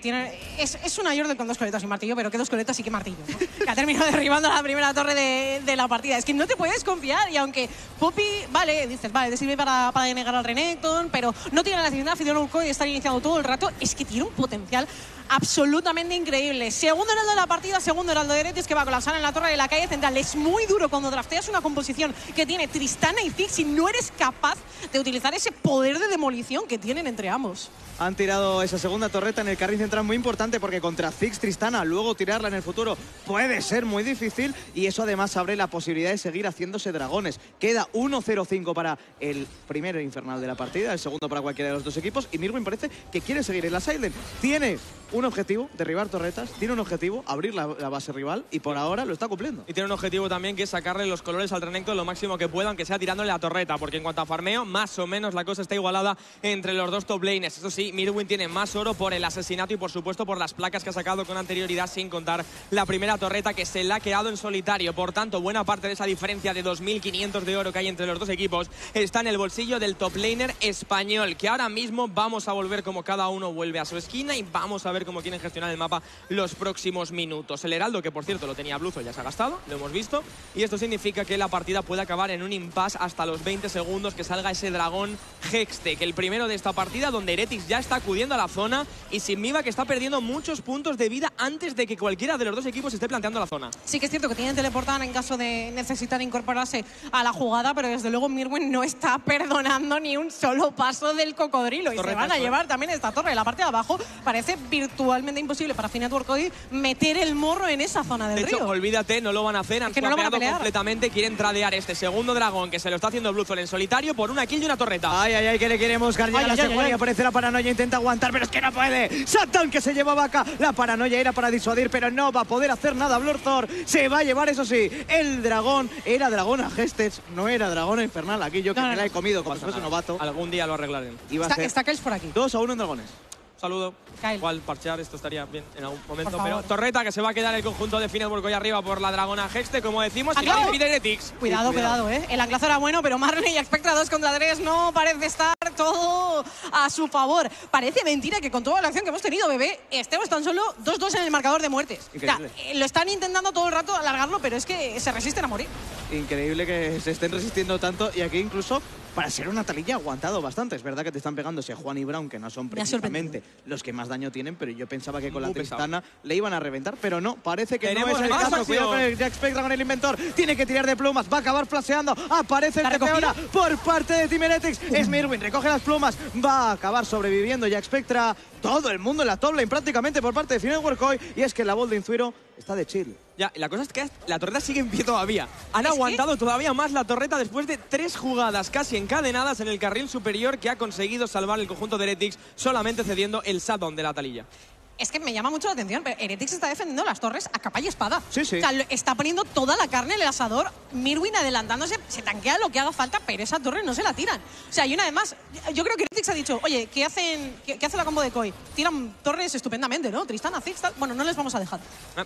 Es una Jordan con 2 coletas y martillo, pero que 2 coletas y que martillo, ¿no? Que ha terminado derribando la primera torre de la partida. Es que no te puedes confiar y aunque Poppy, dices, te sirve para denegar al Renekton, pero no tiene la necesidad de estar iniciando todo el rato, es que tiene un potencial absolutamente increíble. Segundo heraldo de la partida, segundo heraldo de Heretics que va a colapsar en la torre de la calle central. Es muy duro cuando drafteas una composición que tiene Tristana y Ziggs y no eres capaz de utilizar ese poder de demolición que tienen entre ambos. Han tirado esa segunda torreta en el carril central muy importante porque contra Ziggs Tristana luego tirarla en el futuro puede ser muy difícil y eso además abre la posibilidad de seguir haciéndose dragones. Queda 1-0-5 para el primer infernal de la partida, el segundo para cualquiera de los dos equipos y Mirwin parece que quiere seguir en la Silent. Tiene un objetivo, derribar torretas, tiene un objetivo, abrir la base rival y por ahora lo está cumpliendo. Y tiene un objetivo también que es sacarle los colores al Renekton lo máximo que pueda, aunque sea tirándole la torreta, porque en cuanto a farmeo, más o menos la cosa está igualada entre los dos top laners. Eso sí, Mirwin tiene más oro por el asesinato y por supuesto por las placas que ha sacado con anterioridad, sin contar la primera torreta que se la ha quedado en solitario. Por tanto, buena parte de esa diferencia de 2.500 de oro que hay entre los dos equipos está en el bolsillo del top laner español, que ahora mismo vamos a volver como cada uno vuelve a su esquina y vamos a ver cómo quieren gestionar el mapa los próximos minutos. El heraldo, que por cierto lo tenía Bluzo, ya se ha gastado, lo hemos visto, y esto significa que la partida puede acabar en un impasse hasta los 20 segundos que salga ese dragón Hextech, el primero de esta partida, donde Heretics ya está acudiendo a la zona y Sinmiva que está perdiendo muchos puntos de vida antes de que cualquiera de los dos equipos esté planteando la zona. Sí que es cierto que tienen teleportar en caso de necesitar incorporarse a la jugada, pero desde luego Mirwin no está perdonando ni un solo paso del cocodrilo y se van a llevar también esta torre. La parte de abajo parece virtualmente imposible para Network hoy meter el morro en esa zona del río. De hecho, olvídate, no lo van a hacer, han swapeado completamente, quieren tradear este segundo dragón que se lo está haciendo Bluezone en solitario por una kill y una torreta. Ay, ay, ay, que le queremos buscar, llega la Sejuani, aparece la paranoia, intenta aguantar, pero es que no puede. Satan que se lleva Vaca, la paranoia era para disuadir, pero no va a poder hacer nada. Blurthor se va a llevar, eso sí, el dragón. Era dragón a Hextech, no era dragón infernal. Aquí yo que me la he comido como si fuese novato. Algún día lo arreglarán. Está Kels por aquí. 2-1 en dragones. Saludo. Igual parchear esto estaría bien en algún momento, pero torreta que se va a quedar el conjunto de Finalwork hoy arriba por la dragona Hextech, como decimos, y la impide Heretics. Cuidado, el anclazo era bueno, pero Marley y Spectra 2 contra 3 no parece estar todo a su favor. Parece mentira que con toda la acción que hemos tenido, bebé, estemos tan solo 2-2 en el marcador de muertes. O sea, lo están intentando todo el rato alargarlo, pero es que se resisten a morir. Increíble que se estén resistiendo tanto y aquí incluso para ser una talilla ha aguantado bastante. Es verdad que te están pegando Juan y Brown, que no son precisamente los que más daño tienen, pero yo pensaba que con la Tristana le iban a reventar, pero no, parece que no es el caso. Cuidado con el Jack Spectra, con el inventor, tiene que tirar de plumas, va a acabar flasheando, aparece el TP ahora por parte de Team Heretics, es Mirwin, recoge las plumas, va a acabar sobreviviendo Jack Spectra, todo el mundo en la top lane prácticamente por parte de Finalwork hoy, y es que la bold de Inzuiro está de chill. Ya, la cosa es que la torreta sigue en pie todavía. Han aguantado todavía más la torreta después de 3 jugadas casi encadenadas en el carril superior que ha conseguido salvar el conjunto de Heretics solamente cediendo el shutdown de la talilla. Es que me llama mucho la atención, pero Heretics está defendiendo las torres a capa y espada. Sí, sí. O sea, está poniendo toda la carne en el asador. Mirwin adelantándose, se tanquea lo que haga falta, pero esa torre no se la tiran. O sea, y una vez más, yo creo que Heretics ha dicho, oye, ¿qué hace la combo de Koi? Tiran torres estupendamente, ¿no? Tristana, Ziggs, tal. Bueno, no les vamos a dejar.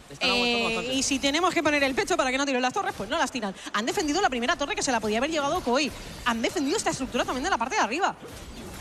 Y si tenemos que poner el pecho para que no tiren las torres, pues no las tiran. Han defendido la primera torre que se la podía haber llevado Koi. Han defendido esta estructura también de la parte de arriba.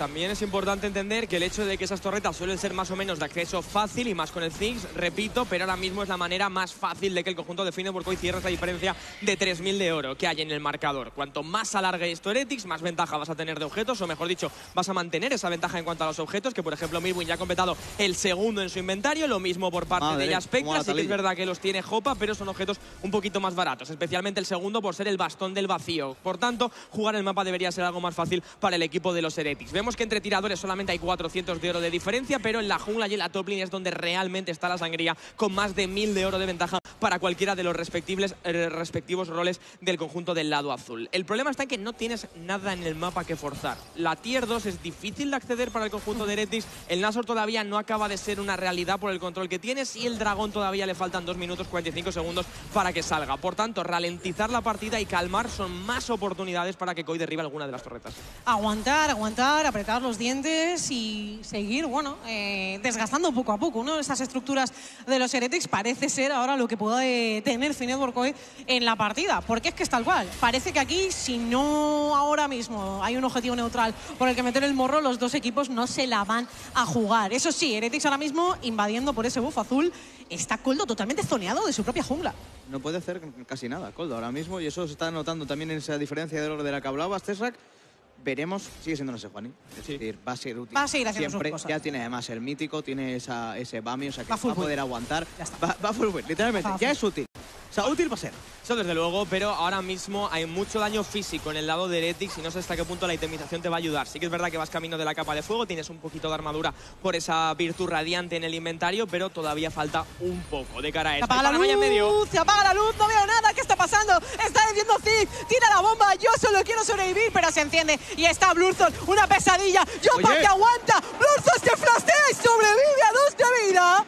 también es importante entender que el hecho de que esas torretas suelen ser más o menos de acceso fácil y más con el Ziggs, repito, pero ahora mismo es la manera más fácil de que el conjunto de Finneburg hoy cierre esa diferencia de 3.000 de oro que hay en el marcador. Cuanto más alargue esto Heretics, más ventaja vas a tener de objetos, o mejor dicho, vas a mantener esa ventaja en cuanto a los objetos, que por ejemplo Mirwin ya ha completado el segundo en su inventario, lo mismo por parte de Jaspectra, sí que es verdad que los tiene Jopa, pero son objetos un poquito más baratos, especialmente el segundo por ser el bastón del vacío. Por tanto, jugar el mapa debería ser algo más fácil para el equipo de los Heretics. Vemos que entre tiradores solamente hay 400 de oro de diferencia, pero en la jungla y en la top lane es donde realmente está la sangría, con más de 1000 de oro de ventaja para cualquiera de los respectivos roles del conjunto del lado azul. El problema está en que no tienes nada en el mapa que forzar. La tier 2 es difícil de acceder para el conjunto de Heretics, el Nashor todavía no acaba de ser una realidad por el control que tienes y el dragón todavía le faltan 2 minutos 45 segundos para que salga. Por tanto, ralentizar la partida y calmar son más oportunidades para que Koi derribe alguna de las torretas. Aguantar, apretar los dientes y seguir, bueno, desgastando poco a poco, ¿no? Esas estructuras de los Heretics parece ser ahora lo que puede tener Finneburg hoy en la partida, porque es que es tal cual. Parece que aquí, si no ahora mismo hay un objetivo neutral por el que meter el morro, los dos equipos no se la van a jugar. Eso sí, Heretics ahora mismo invadiendo por ese buff azul. Está Coldo totalmente zoneado de su propia jungla. No puede hacer casi nada Coldo ahora mismo, y eso se está notando también en esa diferencia de oro de la que hablabas, Tesseract. Veremos, sigue siendo no sé, Juani. Es decir, va a ser útil. Va a seguir haciendo siempre. Sus cosas. Ya tiene además el mítico, tiene ese Bami, o sea que va a full poder aguantar. Ya está. Va full win, literalmente. Ya es útil. O sea, útil va a ser. Eso desde luego, pero ahora mismo hay mucho daño físico en el lado de Heretics y no sé hasta qué punto la itemización te va a ayudar. Sí que es verdad que vas camino de la capa de fuego, tienes un poquito de armadura por esa virtud radiante en el inventario, pero todavía falta un poco de cara a eso. Se apaga la luz, se apaga la luz, no veo nada. ¿Qué está pasando? Está diciendo Ziggs, tira la bomba, yo solo quiero sobrevivir, pero se enciende y está Blurzon, una pesadilla. Jopa que aguanta, Blurzon se flastea y sobrevive a 2 de vida.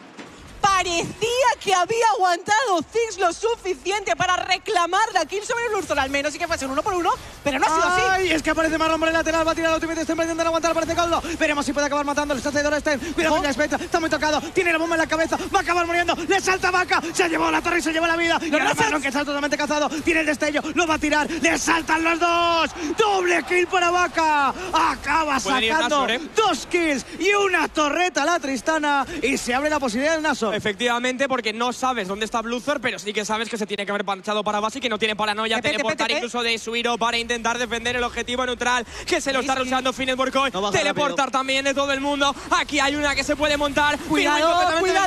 Parecía que había aguantado Ziggs lo suficiente para reclamar la kill sobre Blurzon, al menos, y que fuese un 1 por 1, pero no ha sido así. ¡Ay! Es que aparece Marlon por el lateral, va a tirar el ultimate, está intentando aguantar, aparece Coldo. Veremos si puede acabar matando, le está haciendo Sten. Cuidado con Jaspectra, está muy tocado, tiene la bomba en la cabeza, va a acabar muriendo, le salta Vaca, se ha llevado la torre y se lleva la vida. Y ahora Marlon, que está totalmente cazado, tiene el destello, lo va a tirar, le saltan los dos. ¡Doble kill para Vaca! Acaba sacando 2 kills y una torreta a la Tristana y se abre la posibilidad del Nashor. Efectivamente, porque no sabes dónde está Blurzor, pero sí que sabes que se tiene que haber panchado para base y que no tiene paranoia teleportar incluso de Suiro para intentar defender el objetivo neutral, que se lo está rusheando Finneburg Koi. Teleportar también de todo el mundo. Aquí hay una que se puede montar. Cuidado,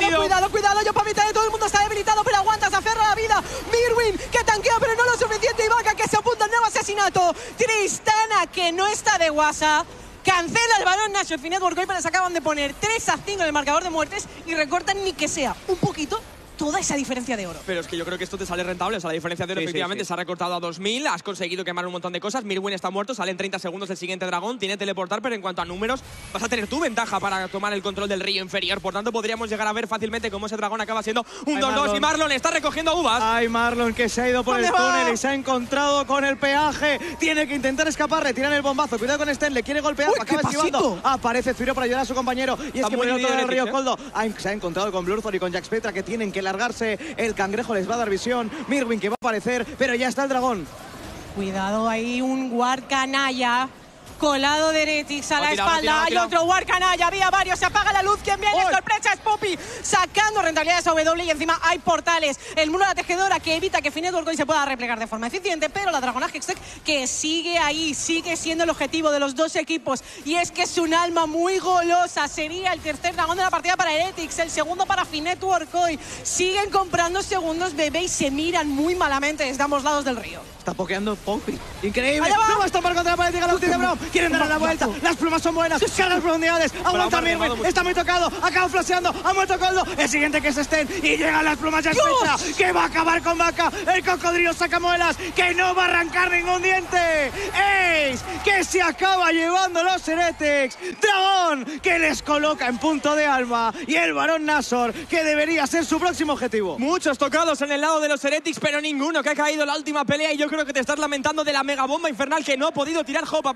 yo para mitad de todo el mundo está debilitado, pero aguanta, se aferra a la vida. Mirwin, que tanquea, pero no lo suficiente. Y Vaca, que se apunta al nuevo asesinato. Tristana, que no está de guasa. Cancela el balón Nashor Finneburg Koi, pero se acaban de poner 3-5 en el marcador de muertes y recortan ni que sea un poquito toda esa diferencia de oro. Pero es que yo creo que esto te sale rentable, o sea, la diferencia de oro efectivamente se ha recortado a 2000, has conseguido quemar un montón de cosas, Mirwin está muerto, sale en 30 segundos el siguiente dragón, tiene teleportar, pero en cuanto a números vas a tener tu ventaja para tomar el control del río inferior, por tanto podríamos llegar a ver fácilmente cómo ese dragón acaba siendo un 2-2 y Marlon está recogiendo uvas. Ay, Marlon, que se ha ido por el túnel y se ha encontrado con el peaje, tiene que intentar escapar, retirar el bombazo, cuidado con Sten, le quiere golpear, acaba esquivando, aparece Zuro para ayudar a su compañero y es que por el otro lado del río Coldo se ha encontrado con Blurzor y con Jaspectra, que tienen que largarse. El cangrejo les va a dar visión. Mirwin que va a aparecer, pero ya está el dragón. Cuidado, ahí un guard canalla colado de Heretics a la espalda. Hay otro War canalla, había varios, se apaga la luz. ¿Quién viene? Sorpresa, es Poppy sacando rentabilidades a W y encima hay portales. El muro de la tejedora que evita que Finneburg Koi se pueda replegar de forma eficiente, pero la Dragona Hextech que sigue ahí, sigue siendo el objetivo de los dos equipos. Y es que es un alma muy golosa. Sería el tercer dragón de la partida para Heretics, el segundo para Finneburg Koi. Siguen comprando segundos, bebé, y se miran muy malamente desde ambos lados del río. Está pokeando Poppy. Increíble. No va a estar contra la pared, llega la ulti de Braum. Quieren darle la vuelta. Las plumas son buenas. Carga las profundidades. Aguanta Mirwin. Está muy tocado. Acaba flasheando. Ha muerto Coldo. El siguiente que es Sten. Y llegan las plumas ya Jaspectra, que va a acabar con Vaca. El cocodrilo saca muelas. Que no va a arrancar ningún diente. Ace, que se acaba llevando los Heretics. Dragón, que les coloca en punto de alma. Y el varón Nashor, que debería ser su próximo objetivo. Muchos tocados en el lado de los Heretics, pero ninguno que ha caído la última pelea. Y yo creo que te estás lamentando de la mega bomba infernal que no ha podido tirar Jopa. Posiblemente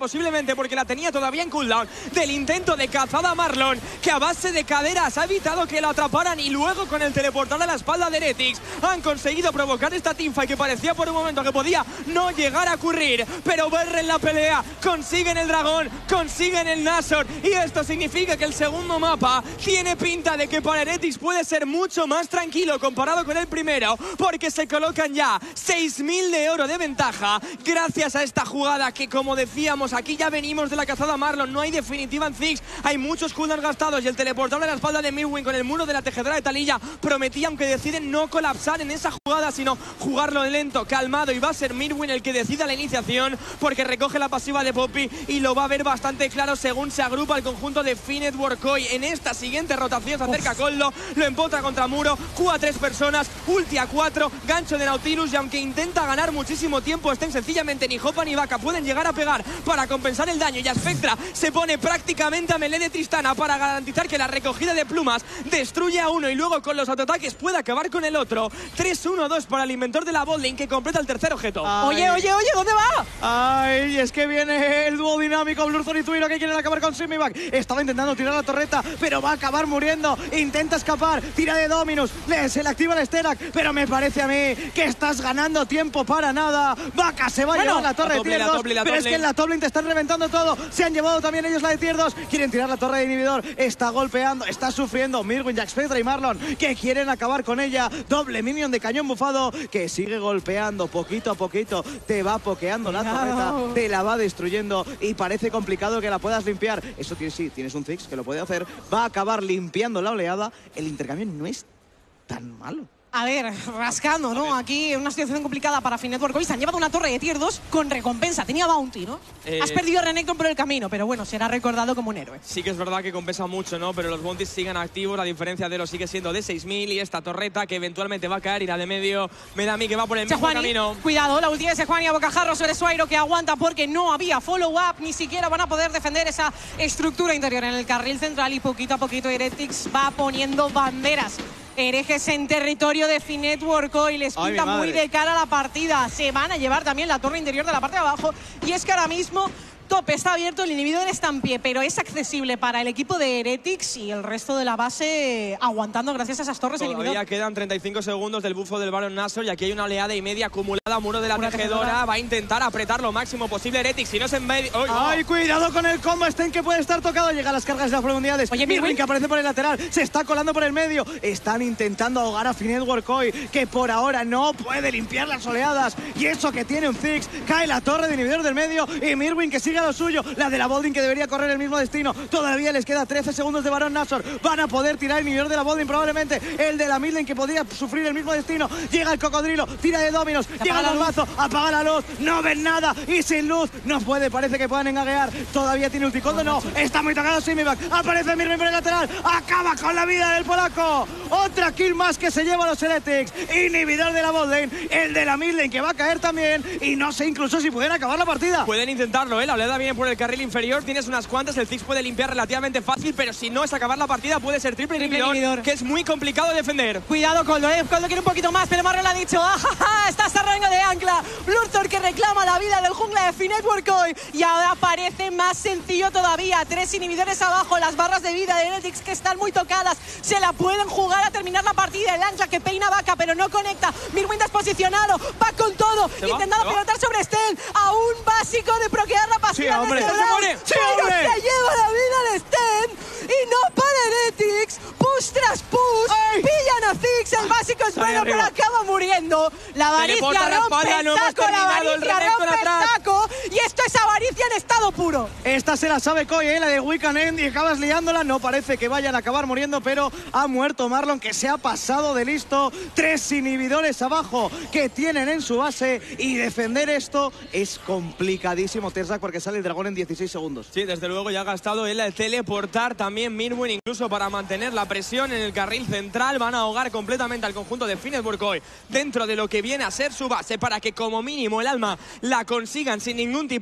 precisamente porque la tenía todavía en cooldown del intento de cazada Marlon, que a base de caderas ha evitado que lo atraparan, y luego con el teleportar a la espalda de Heretics han conseguido provocar esta teamfight que parecía por un momento que podía no llegar a ocurrir, pero Berren la pelea, consiguen el dragón, consiguen el Nashor, y esto significa que el segundo mapa tiene pinta de que para Heretics puede ser mucho más tranquilo comparado con el primero, porque se colocan ya 6.000 de oro de ventaja gracias a esta jugada que, como decíamos, aquí ya venimos de la cazada Marlon, no hay definitiva en Ziggs, hay muchos cooldowns gastados, y el teleportable a la espalda de Mirwin con el muro de la tejedora de Taliyah prometía, aunque deciden no colapsar en esa jugada, sino jugarlo lento, calmado, y va a ser Mirwin el que decida la iniciación, porque recoge la pasiva de Poppy y lo va a ver bastante claro según se agrupa el conjunto de Finetwork Koi. En esta siguiente rotación se acerca Coldo, lo empotra contra muro, Q a 3 personas, ulti a 4, gancho de Nautilus, y aunque intenta ganar muchísimo tiempo, estén sencillamente ni Hopa ni Vaca pueden llegar a pegar para compensar el daño, y a Spectra se pone prácticamente a melee de Tristana para garantizar que la recogida de plumas destruye a uno y luego con los autoataques puede acabar con el otro. 3-1-2 para el inventor de la botlane, que completa el tercer objeto. Oye, ¿dónde va? Ay, es que viene el dúo dinámico Blurzor y Tuiro, que quieren acabar con Simivac. Estaba intentando tirar la torreta, pero va a acabar muriendo. Intenta escapar, tira de Dominus, se le activa el Sterak, pero me parece a mí que estás ganando tiempo para nada. Vaca se va a llevar la torre de Tier 2, pero es que en la top lane te están reventando todo. Se han llevado también ellos la de Tier 2, quieren tirar la torre de inhibidor, está golpeando, está sufriendo Mirwin, Jack Spectra y Marlon, que quieren acabar con ella. Doble minion de cañón bufado que sigue golpeando poquito a poquito, te va pokeando la torreta, te la va destruyendo, y parece complicado que la puedas limpiar. Eso sí, tienes un Ziggs que lo puede hacer, va a acabar limpiando la oleada. El intercambio no es tan malo. A ver, rascando, ¿no? Aquí una situación complicada para Finetwork Koi. Se han llevado una torre de Tier 2 con recompensa. Tenía bounty, ¿no? Has perdido a Renekton por el camino, pero bueno, será recordado como un héroe. Sí que es verdad que compensa mucho, ¿no? Pero los bounties siguen activos, la diferencia de los sigue siendo de 6.000, y esta torreta que eventualmente va a caer, irá de medio, me da a mí que va por el mismo camino. Cuidado, la ulti de Sejuani a bocajarro sobre Suairo, que aguanta porque no había follow-up, ni siquiera van a poder defender esa estructura interior en el carril central, y poquito a poquito Heretics va poniendo banderas, herejes en territorio de Finetwork Koi. Les pinta muy de cara a la partida. Se van a llevar también la torre interior de la parte de abajo, y es que ahora mismo top está abierto, el inhibidor está en pie, pero es accesible para el equipo de Heretics, y el resto de la base aguantando gracias a esas torres de inhibidor. Todavía quedan 35 segundos del bufo del Baron Nashor, y aquí hay una oleada y media acumulada. Muro de la tejedora va a intentar apretar lo máximo posible Heretics, si no se envade... ¡Ay, cuidado con el combo! Sten, que puede estar tocado. Llega a las cargas de las profundidades. Oye, Mirwin, que aparece por el lateral, se está colando por el medio. Están intentando ahogar a Finetwork Koi, que por ahora no puede limpiar las oleadas, y eso que tiene un Ziggs. Cae la torre de inhibidor del medio, y Mirwin que sigue a lo suyo. La de la Bolding, que debería correr el mismo destino. Todavía les queda 13 segundos de Baron Nashor. Van a poder tirar el inhibidor de la Bolding, probablemente el de la midlane, que podría sufrir el mismo destino. Llega el cocodrilo, tira de Dominos, llega el albazo, apaga la luz, no ven nada, y sin luz no puede, parece que puedan engaguear. Todavía tiene ulticondo, no, está muy tocado Simivac. Aparece Mirwin por el lateral, acaba con la vida del polaco. Otra kill más que se lleva a los Heretics. Inhibidor de la botlane, el de la midlane, que va a caer también, y no sé incluso si pueden acabar la partida. Pueden intentarlo, la oleada viene por el carril inferior, tienes unas cuantas, el Ziggs puede limpiar relativamente fácil, pero si no es acabar la partida puede ser triple inhibidor, que es muy complicado defender. Cuidado Coldo, Coldo quiere un poquito más, pero Marlon le ha dicho, ¡ajaja! Estás a rango de ancla. Blurzor, que reclama la vida del jungla de Finetwork Koi, y ahora parece más sencillo todavía. 3 inhibidores abajo, las barras de vida de Heretics que están muy tocadas, se la pueden jugar a terminar la partida. El Ancla que peina Vaca, pero no conecta. Mirwin desposicionado, va con todo, intentando pilotar sobre Sten, a un básico de proquear la pasiva. Sí, hombre, de ¡sí, hombre! Se lleva la vida de Sten, y no para Heretics. Push tras push, pillan a Ziggs, el básico es bueno, pero acaba muriendo. La avaricia rompe el saco, la avaricia rompe el saco, y esto es avaricia en estado puro. Esta se la sabe Koi, la de Weekend End, y acabas liándola. No parece que vayan a acabar muriendo, pero ha muerto Marlon, que se ha pasado de listo. 3 inhibidores abajo que tienen en su base, y defender esto es complicadísimo, Terzak, porque sale el dragón en 16 segundos. Sí, desde luego ya ha gastado el teleportar también Mirwin, incluso para mantener la presión en el carril central. Van a ahogar completamente al conjunto de Finetwork Koi dentro de lo que viene a ser su base, para que como mínimo el alma la consigan sin ningún tipo de sobresalto.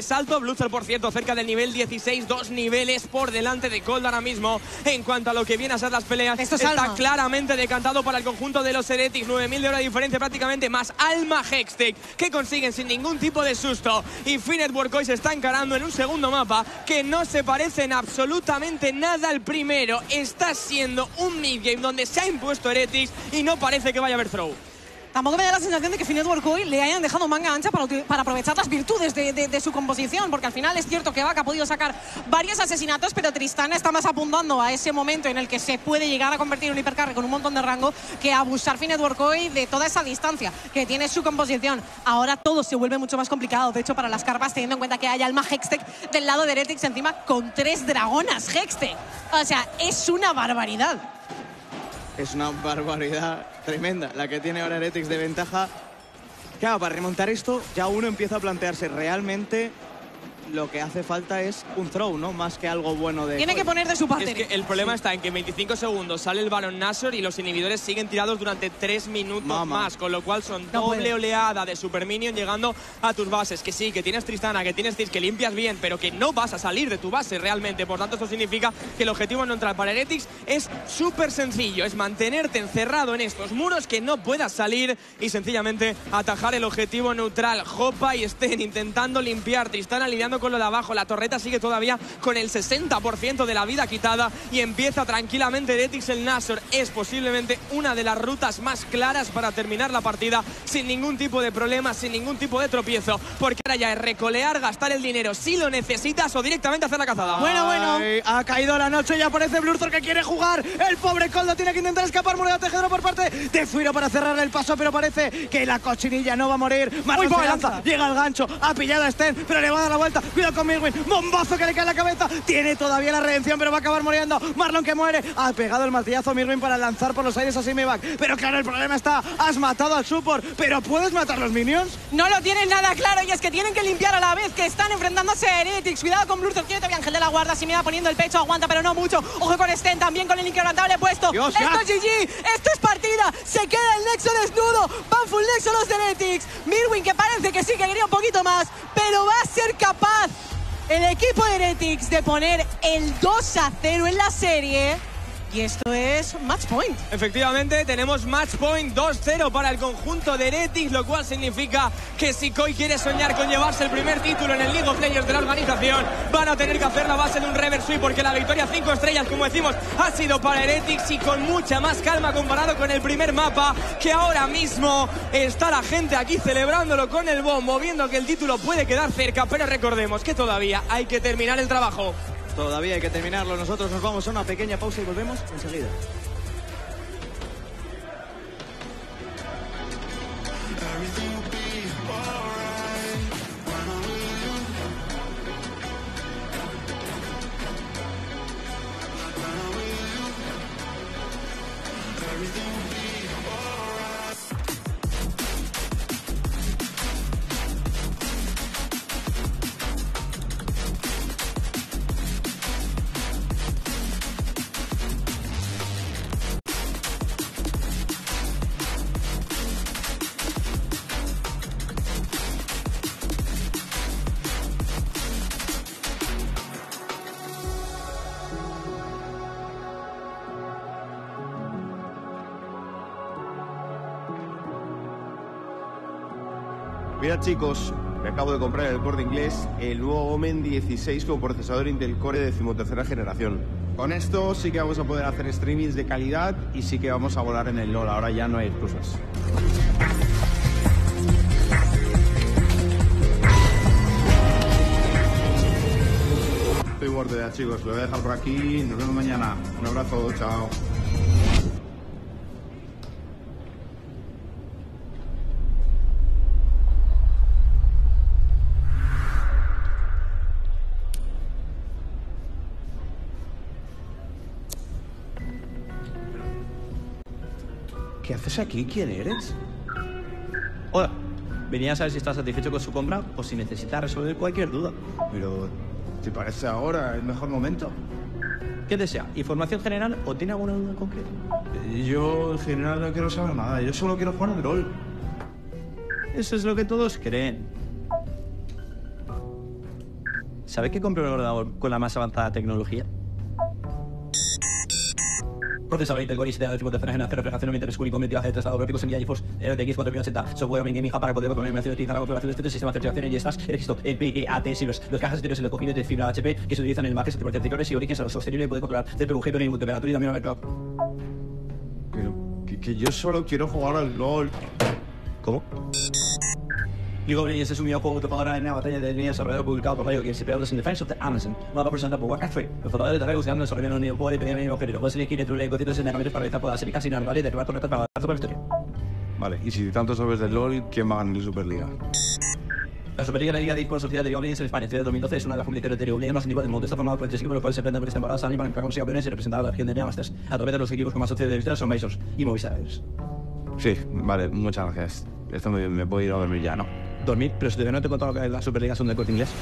sobresalto. Blutzer, por cierto, cerca del nivel 16, 2 niveles por delante de Cold ahora mismo. En cuanto a lo que viene a ser las peleas, está claramente decantado para el conjunto de los Heretics. 9000 de oro de diferencia prácticamente, más Alma Hextech, que consiguen sin ningún tipo de susto. Y Finet Workoy se está encarando en un segundo mapa que no se parece en absolutamente nada al primero. Está siendo un midgame donde se ha impuesto Heretics y no parece que vaya a haber throw. Tampoco me da la sensación de que Finet Workoy le hayan dejado manga ancha para aprovechar las virtudes de su composición, porque al final es cierto que Vaca ha podido sacar varios asesinatos, pero Tristana está más apuntando a ese momento en el que se puede llegar a convertir en un hipercarry con un montón de rango que a abusar Finet Workoy de toda esa distancia que tiene su composición. Ahora todo se vuelve mucho más complicado, de hecho, para las carpas, teniendo en cuenta que hay Alma Hextech del lado de Heretics encima con 3 dragonas Hextech. O sea, es una barbaridad. Es una barbaridad tremenda la que tiene ahora Heretics de ventaja. Claro, para remontar esto ya uno empieza a plantearse realmente lo que hace falta es un throw, ¿no? Más que algo bueno de... Tiene que poner de su parte. Es que el problema está en que en 25 segundos sale el Baron Nashor y los inhibidores siguen tirados durante 3 minutos más, con lo cual son doble oleada de Super Minion llegando a tus bases. Que sí, que tienes Tristana, que tienes Tis, que limpias bien, pero que no vas a salir de tu base realmente. Por tanto, esto significa que el objetivo no entrar para Heretics es súper sencillo, es mantenerte encerrado en estos muros, que no puedas salir y sencillamente atajar el objetivo neutral. Hopa y Sten intentando limpiar, Tristana lidiando con lo de abajo. La torreta sigue todavía con el 60% de la vida quitada y empieza tranquilamente Heretics el Nashor. Es posiblemente una de las rutas más claras para terminar la partida sin ningún tipo de problema, sin ningún tipo de tropiezo, porque ahora ya es recolear, gastar el dinero si lo necesitas o directamente hacer la cazada. Bueno. Ha caído la noche y aparece Blutzer que quiere jugar. El pobre Coldo tiene que intentar escapar. Moneda Tejedora por parte de Zuiro para cerrar el paso, pero parece que la cochinilla no va a morir. Marlon se lanza, llega al gancho, ha pillado a Sten, pero le va a dar la vuelta. Cuidado con Mirwin, bombazo que le cae en la cabeza. Tiene todavía la redención, pero va a acabar muriendo. Marlon que muere. Ha pegado el martillazo Mirwin para lanzar por los aires a Simivac. Pero claro, el problema está, has matado al support, pero ¿puedes matar los minions? No lo tienen nada claro y es que tienen que limpiar a la vez que están enfrentándose a Heretics. Cuidado con Blutzer, tiene todavía Ángel de la Guarda. Simivac poniendo el pecho, aguanta, pero no mucho. Ojo con Sten, también con el inquebrantable puesto. Dios, esto es GG, esto es partida. Se queda el Nexo desnudo. Van full Nexo los de Heretics. Mirwin que parece que sí que quería un poquito más, pero va a ser capaz el equipo de Heretics de poner el 2-0 en la serie. Y esto es match point. Efectivamente, tenemos match point 2-0 para el conjunto de Heretics, lo cual significa que si Koi quiere soñar con llevarse el primer título en el League of Legends de la organización, van a tener que hacer la base de un reverse sweep, porque la victoria 5 estrellas, como decimos, ha sido para Heretics y con mucha más calma comparado con el primer mapa, que ahora mismo está la gente aquí celebrándolo con el bombo, viendo que el título puede quedar cerca, pero recordemos que todavía hay que terminar el trabajo. Todavía hay que terminarlo. Nosotros nos vamos a una pequeña pausa y volvemos enseguida. Mirad chicos, me acabo de comprar en el Corte Inglés el nuevo Omen 16 con procesador Intel Core 13ª generación. Con esto sí que vamos a poder hacer streamings de calidad y sí que vamos a volar en el LoL, ahora ya no hay excusas. Estoy muerto ya chicos, lo voy a dejar por aquí, nos vemos mañana. Un abrazo, chao. ¿Qué haces aquí? ¿Quién eres? Hola, venía a saber si estás satisfecho con su compra o si necesitas resolver cualquier duda. Pero, ¿te parece ahora el mejor momento? ¿Qué desea? ¿Información general o tiene alguna duda en concreto? Yo en general no quiero saber nada, yo solo quiero jugar al LoL. Eso es lo que todos creen. ¿sabes que compré un ordenador con la más avanzada tecnología? Procesador Intel Core i7 de tercera generación, refrigeración no interés único, metido de testado gráficos en GeForce RTX 4080, software gaming hija para poder utilizar la configuración de este sistema de certificaciones y estas, requisito PATS y los cajas exteriores en el cojín de fibra HP que se utilizan en el margen de protectores y orígenes a los sostenibles y poder controlar CPU, GPU, temperatura y también a mercado. Que yo solo quiero jugar al LOL. ¿Cómo? League of Legends es un videojuego que podrá en la batalla de línea desarrollado publicado por Riot Games y Creados in Defense of the Amazon. Mapa presentado por Warcraft 3. Los fotógrafos de Riot usando desarrollando un juego de pequeño género. Puedes elegir entre un cocitos en herramientas para realizar podas épicas y normales y derribar torretas para avanzar por la historia. Vale, y si tanto sabes del LOL, ¿quién va a ganar la Superliga? La Superliga de la Liga de eSports Sociedad de League of Legends en España, de 2012, es una de las competiciones de League of Legends más antiguas del mundo. Está formado por 3 equipos, los cuales se enfrentan por esta temporada, salen para conseguir campeones y representar a la región de Nea Masters. A través de los equipos con más sociedades de vistas son Mazers y Movistar. Sí, vale, muchas gracias. Esto me puedo ir a dormir ya, ¿no? Dormir, pero si todavía no te he contado lo que es la Superliga son del Corte Inglés.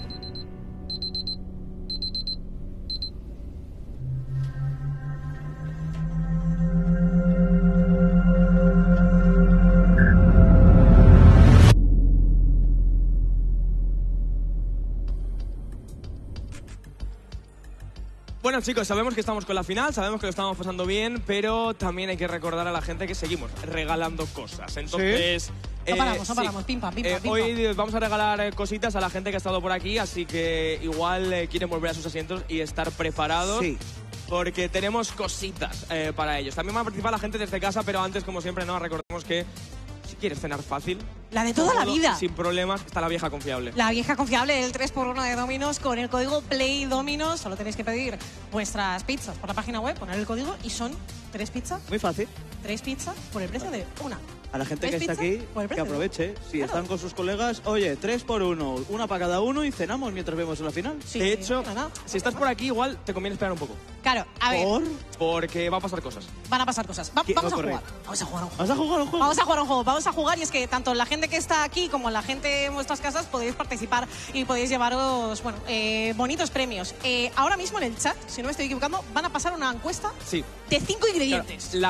Bueno, chicos, sabemos que estamos con la final, sabemos que lo estamos pasando bien, pero también hay que recordar a la gente que seguimos regalando cosas. Entonces... ¿Sí? No paramos, pim pam. Hoy vamos a regalar cositas a la gente que ha estado por aquí, así que igual quieren volver a sus asientos y estar preparados. Sí. Porque tenemos cositas para ellos. También va a participar la gente desde casa, pero antes, como siempre, no recordemos que si quieres cenar fácil... La de toda la vida. Sin problemas, está la vieja confiable. La vieja confiable, el 3x1 de Domino's con el código PLAYDOMINOS. Solo tenéis que pedir vuestras pizzas por la página web, poner el código y son 3 pizzas. Muy fácil. 3 pizzas por el precio de una. A la gente que está aquí, que aproveche. Si están con sus colegas, oye, 3x1, una para cada uno y cenamos mientras vemos la final. Sí, de hecho, si estás por aquí, igual te conviene esperar un poco. Claro, a ver. Porque va a pasar cosas. Van a pasar cosas. Vamos a jugar. Vamos a jugar un juego. ¿Vas a jugar un juego? Vamos a jugar un juego. Vamos a jugar y es que tanto la gente que está aquí como la gente en vuestras casas podéis participar y podéis llevaros, bueno, bonitos premios. Ahora mismo en el chat, si no me estoy equivocando, van a pasar una encuesta de 5 ingredientes. Claro,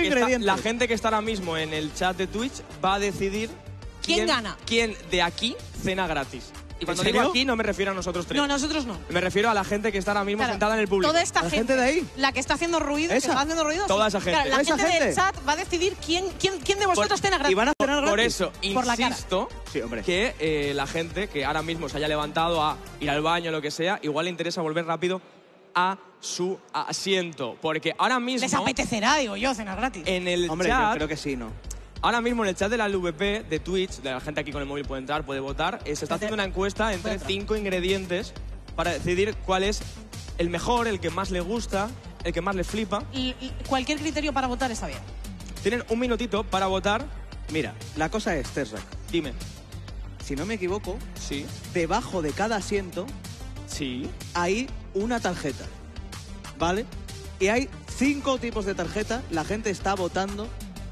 la gente que está ahora mismo en el chat de Twitch va a decidir quién gana. Quién de aquí cena gratis. Y cuando digo aquí no me refiero a nosotros tres. No, nosotros no. Me refiero a la gente que está ahora mismo sentada en el público. Toda esta gente de ahí. La que está haciendo ruido. ¿Esa? Que está haciendo ruido. Toda esa gente. Claro, la gente del chat va a decidir quién de vosotros cena gratis. ¿Y van a cenar gratis? Por eso, insisto sí, hombre, que la gente que ahora mismo se haya levantado a ir al baño o lo que sea, igual le interesa volver rápido a su asiento. Porque ahora mismo... Les apetecerá, digo yo, cenar gratis. En el hombre, chat... yo creo que sí, ¿no? Ahora mismo en el chat de la LVP de Twitch, de la gente aquí con el móvil puede entrar, puede votar, se está haciendo una encuesta entre 5 ingredientes para decidir cuál es el mejor, el que más le gusta, el que más le flipa. Y cualquier criterio para votar está bien. Tienen un minutito para votar. Mira, la cosa es, Terrak. Dime. Si no me equivoco, sí, debajo de cada asiento sí, hay una tarjeta, ¿vale? Y hay 5 tipos de tarjeta, la gente está votando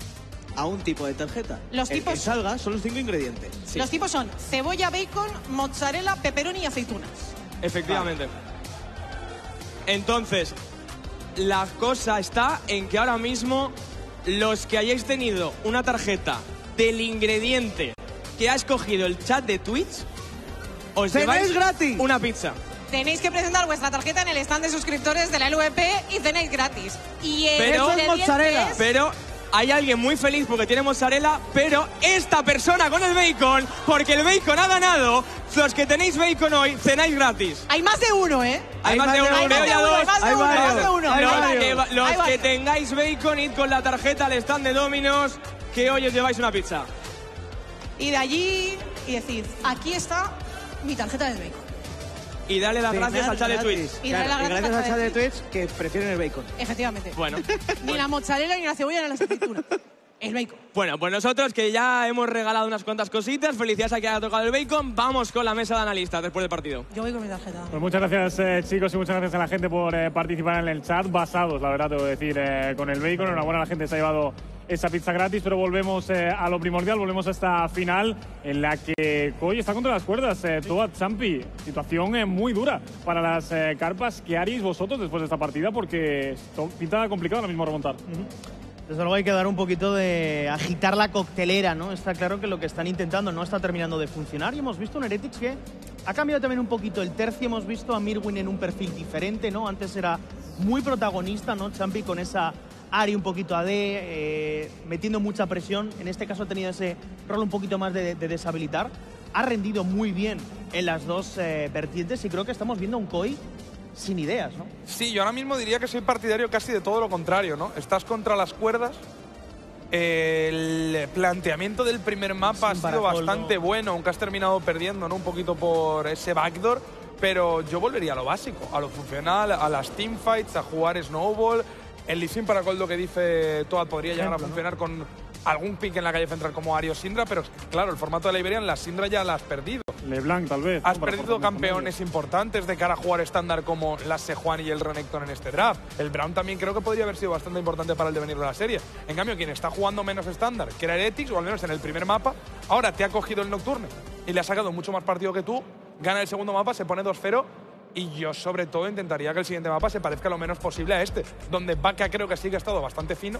a un tipo de tarjeta. Los tipos que salga son los 5 ingredientes. Sí. Los tipos son cebolla, bacon, mozzarella, pepperoni y aceitunas. Efectivamente. Entonces, la cosa está en que ahora mismo los que hayáis tenido una tarjeta del ingrediente que ha escogido el chat de Twitch, os lleváis gratis una pizza. Tenéis que presentar vuestra tarjeta en el stand de suscriptores de la LVP y cenáis gratis. Y pero mozzarella. Pero hay alguien muy feliz porque tiene mozzarella, pero esta persona con el bacon, porque el bacon ha ganado, los que tenéis bacon hoy, cenáis gratis. Hay más de uno, ¿eh? Hay más de uno, veo ya dos. Hay más de uno. Los que tengáis bacon, id con la tarjeta al stand de Domino's, que hoy os lleváis una pizza. Y de allí, y decid, aquí está mi tarjeta de bacon. Y darle las gracias al chat de Twitch. Y darle las gracias al chat de Twitch que prefieren el bacon. Efectivamente. Bueno. Ni la mozzarella, ni la cebolla, ni la aceituna. El bacon. Bueno, pues nosotros que ya hemos regalado unas cuantas cositas, felicidades a quien haya tocado el bacon, vamos con la mesa de analistas después del partido. Yo voy con mi tarjeta. Pues muchas gracias chicos y muchas gracias a la gente por participar en el chat, basados, la verdad, debo decir, con el bacon. Enhorabuena a la gente que se ha llevado esa pizza gratis, pero volvemos a lo primordial, volvemos a esta final en la que Koi está contra las cuerdas. Toad, Champi, situación muy dura para las carpas. ¿Qué haréis vosotros después de esta partida? Porque pinta complicado ahora mismo remontar. Desde luego hay que dar un poquito de agitar la coctelera, ¿no? Está claro que lo que están intentando no está terminando de funcionar y hemos visto un Heretics que Ha cambiado también un poquito el tercio, hemos visto a Mirwin en un perfil diferente, ¿no? Antes era muy protagonista, ¿no? Champi con esa Ari un poquito AD, metiendo mucha presión. En este caso ha tenido ese rol un poquito más de deshabilitar. Ha rendido muy bien en las dos vertientes y creo que estamos viendo un Koi sin ideas, ¿no? Sí, yo ahora mismo diría que soy partidario casi de todo lo contrario, ¿no? Estás contra las cuerdas. El planteamiento del primer mapa ha sido bastante bueno, aunque has terminado perdiendo, ¿no? Un poquito por ese backdoor, pero yo volvería a lo básico, a lo funcional, a las teamfights, a jugar Snowball. El Lee Sin para Coldo que dice Toad podría llegar a funcionar con algún pick en la calle central como Ari o Syndra, pero claro, el formato de la Iberian, la Syndra ya la has perdido. LeBlanc, tal vez. Has perdido campeones importantes de cara a jugar estándar como la Sejuani y el Renekton en este draft. El Braum también creo que podría haber sido bastante importante para el devenir de la serie. En cambio, quien está jugando menos estándar, que era Heretics, o al menos en el primer mapa, ahora te ha cogido el Nocturne y le ha sacado mucho más partido que tú, gana el segundo mapa, se pone 2-0. Y yo, sobre todo, intentaría que el siguiente mapa se parezca lo menos posible a este, donde Baka creo que sí que ha estado bastante fino,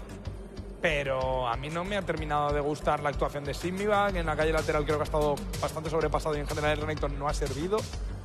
pero a mí no me ha terminado de gustar la actuación de Simivac. En la calle lateral creo que ha estado bastante sobrepasado y en general el Renekton no ha servido.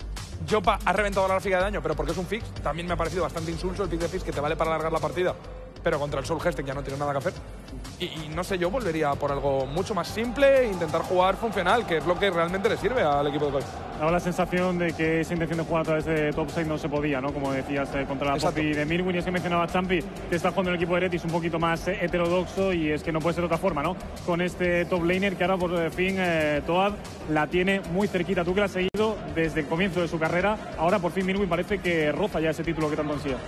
Yopa ha reventado la gráfica de daño, pero porque es un fix. También me ha parecido bastante insulso el pick de fix que te vale para alargar la partida, pero contra el Soul Hestek ya no tiene nada que hacer. Y no sé, yo volvería por algo mucho más simple e intentar jugar funcional, que es lo que realmente le sirve al equipo de Koi. Daba la sensación de que esa intención de jugar a través de top 6 no se podía, ¿no? Como decías, contra la Poppy de Mirwin. Y es que mencionaba Champi que está jugando en el equipo de Heretics un poquito más heterodoxo, y es que no puede ser de otra forma, ¿no? Con este top laner que ahora por fin Toad la tiene muy cerquita. Tú que la has seguido desde el comienzo de su carrera, ahora por fin Mirwin parece que roza ya ese título que tanto ansía.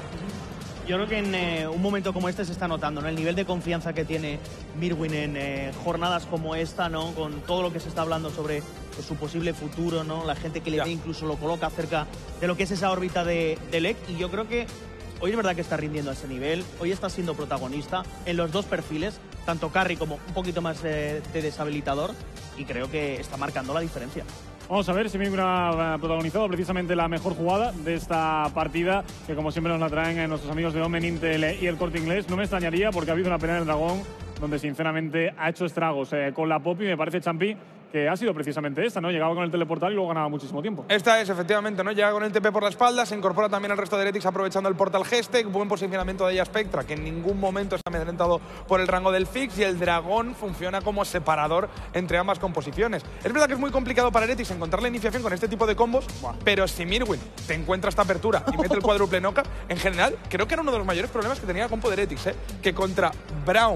Yo creo que en un momento como este se está notando, ¿no? El nivel de confianza que tiene Mirwin en jornadas como esta, ¿no? Con todo lo que se está hablando sobre su posible futuro, ¿no? La gente que le ve incluso lo coloca cerca de lo que es esa órbita de LEC. Y yo creo que hoy es verdad que está rindiendo a ese nivel. Hoy está siendo protagonista en los dos perfiles, tanto carry como un poquito más de deshabilitador. Y creo que está marcando la diferencia. Vamos a ver si Mirwin ha protagonizado precisamente la mejor jugada de esta partida, que como siempre nos la traen nuestros amigos de Omen, Intel y el Corte Inglés. No me extrañaría porque ha habido una pelea en el dragón donde sinceramente ha hecho estragos con la Poppy. Me parece, Champi, que ha sido precisamente esta, ¿no? Llegaba con el teleportal y luego ganaba muchísimo tiempo. Esta es, efectivamente, ¿no? Llega con el TP por la espalda, se incorpora también al resto de Heretics aprovechando el portal Hestek, buen posicionamiento de ella Spectra, que en ningún momento está amedrentado por el rango del fix, y el dragón funciona como separador entre ambas composiciones. Es verdad que es muy complicado para Heretics encontrar la iniciación con este tipo de combos, pero si Mirwin te encuentra esta apertura y mete el cuádruple knock, en general, creo que era uno de los mayores problemas que tenía la compo de Heretics, que contra Braum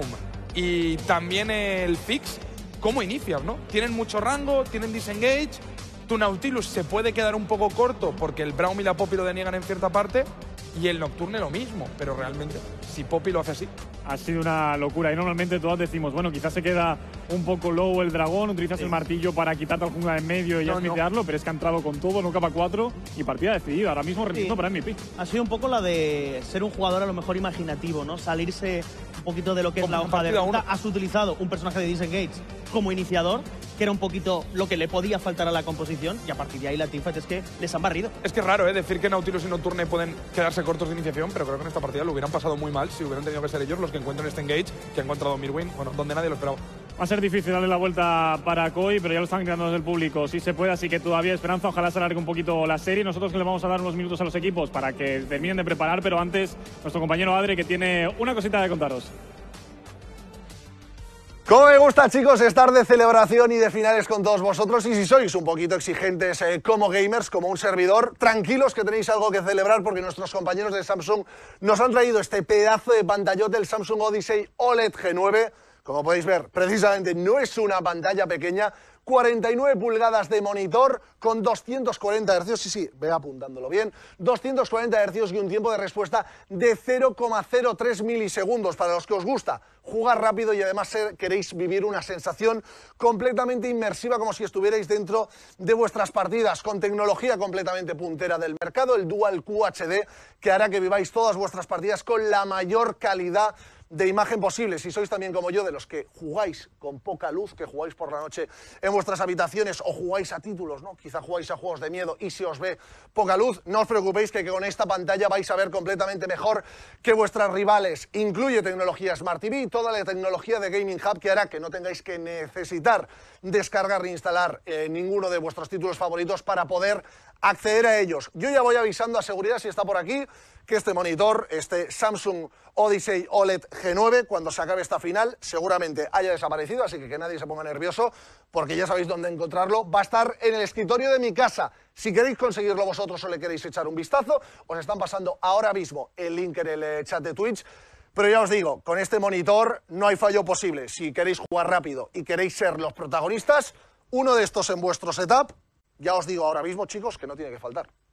y también el fix, ¿cómo inicias, no? Tienen mucho rango, tienen disengage, tu Nautilus se puede quedar un poco corto porque el Braum y la Poppy lo deniegan en cierta parte, y el Nocturne lo mismo, pero realmente, si Poppy lo hace así... Ha sido una locura, y normalmente todas decimos, bueno, quizás se queda un poco low el dragón, utilizas el martillo para quitarte al jungla en medio y ya smitearlo, pero es que ha entrado con todo, no capa 4 y partida decidida, ahora mismo rendiendo para MVP. Ha sido un poco la de ser un jugador a lo mejor imaginativo, ¿no? Salirse un poquito de lo que es la hoja de ruta. Has utilizado un personaje de disengage como iniciador, que era un poquito lo que le podía faltar a la composición, y a partir de ahí la teamfight es que les han barrido. Es que es raro, decir que Nautilus y Nocturne pueden quedarse cortos de iniciación, pero creo que en esta partida lo hubieran pasado muy mal si hubieran tenido que ser ellos los que encuentren este engage que ha encontrado Mirwin, bueno, donde nadie lo esperaba. Va a ser difícil darle la vuelta para Koi, pero ya lo están creando desde el público. Si se puede, así que todavía hay esperanza. Ojalá se alargue un poquito la serie. Nosotros que le vamos a dar unos minutos a los equipos para que terminen de preparar, pero antes nuestro compañero Adri, que tiene una cosita de contaros. Como me gusta, chicos, estar de celebración y de finales con todos vosotros. Y si sois un poquito exigentes como gamers, como un servidor, tranquilos que tenéis algo que celebrar, porque nuestros compañeros de Samsung nos han traído este pedazo de pantallote, el Samsung Odyssey OLED G9. Como podéis ver, precisamente no es una pantalla pequeña, 49 pulgadas de monitor con 240 Hz, sí, ve apuntándolo bien, 240 Hz y un tiempo de respuesta de 0,03 milisegundos. Para los que os gusta jugar rápido y además queréis vivir una sensación completamente inmersiva, como si estuvierais dentro de vuestras partidas, con tecnología completamente puntera del mercado, el Dual QHD, que hará que viváis todas vuestras partidas con la mayor calidad de imagen posible. Si sois también como yo, de los que jugáis con poca luz, que jugáis por la noche en vuestras habitaciones o jugáis a títulos, ¿no? Quizá jugáis a juegos de miedo y se os ve poca luz, no os preocupéis que con esta pantalla vais a ver completamente mejor que vuestras rivales. Incluye tecnología Smart TV y toda la tecnología de Gaming Hub que hará que no tengáis que necesitar descargar e instalar ninguno de vuestros títulos favoritos para poder acceder a ellos. Yo ya voy avisando a seguridad, si está por aquí, que este monitor, este Samsung Odyssey OLED G9, cuando se acabe esta final, seguramente haya desaparecido, así que nadie se ponga nervioso, porque ya sabéis dónde encontrarlo. Va a estar en el escritorio de mi casa. Si queréis conseguirlo vosotros o le queréis echar un vistazo, os están pasando ahora mismo el link en el chat de Twitch. Pero ya os digo, con este monitor no hay fallo posible. Si queréis jugar rápido y queréis ser los protagonistas, uno de estos en vuestro setup, ya os digo ahora mismo, chicos, que no tiene que faltar.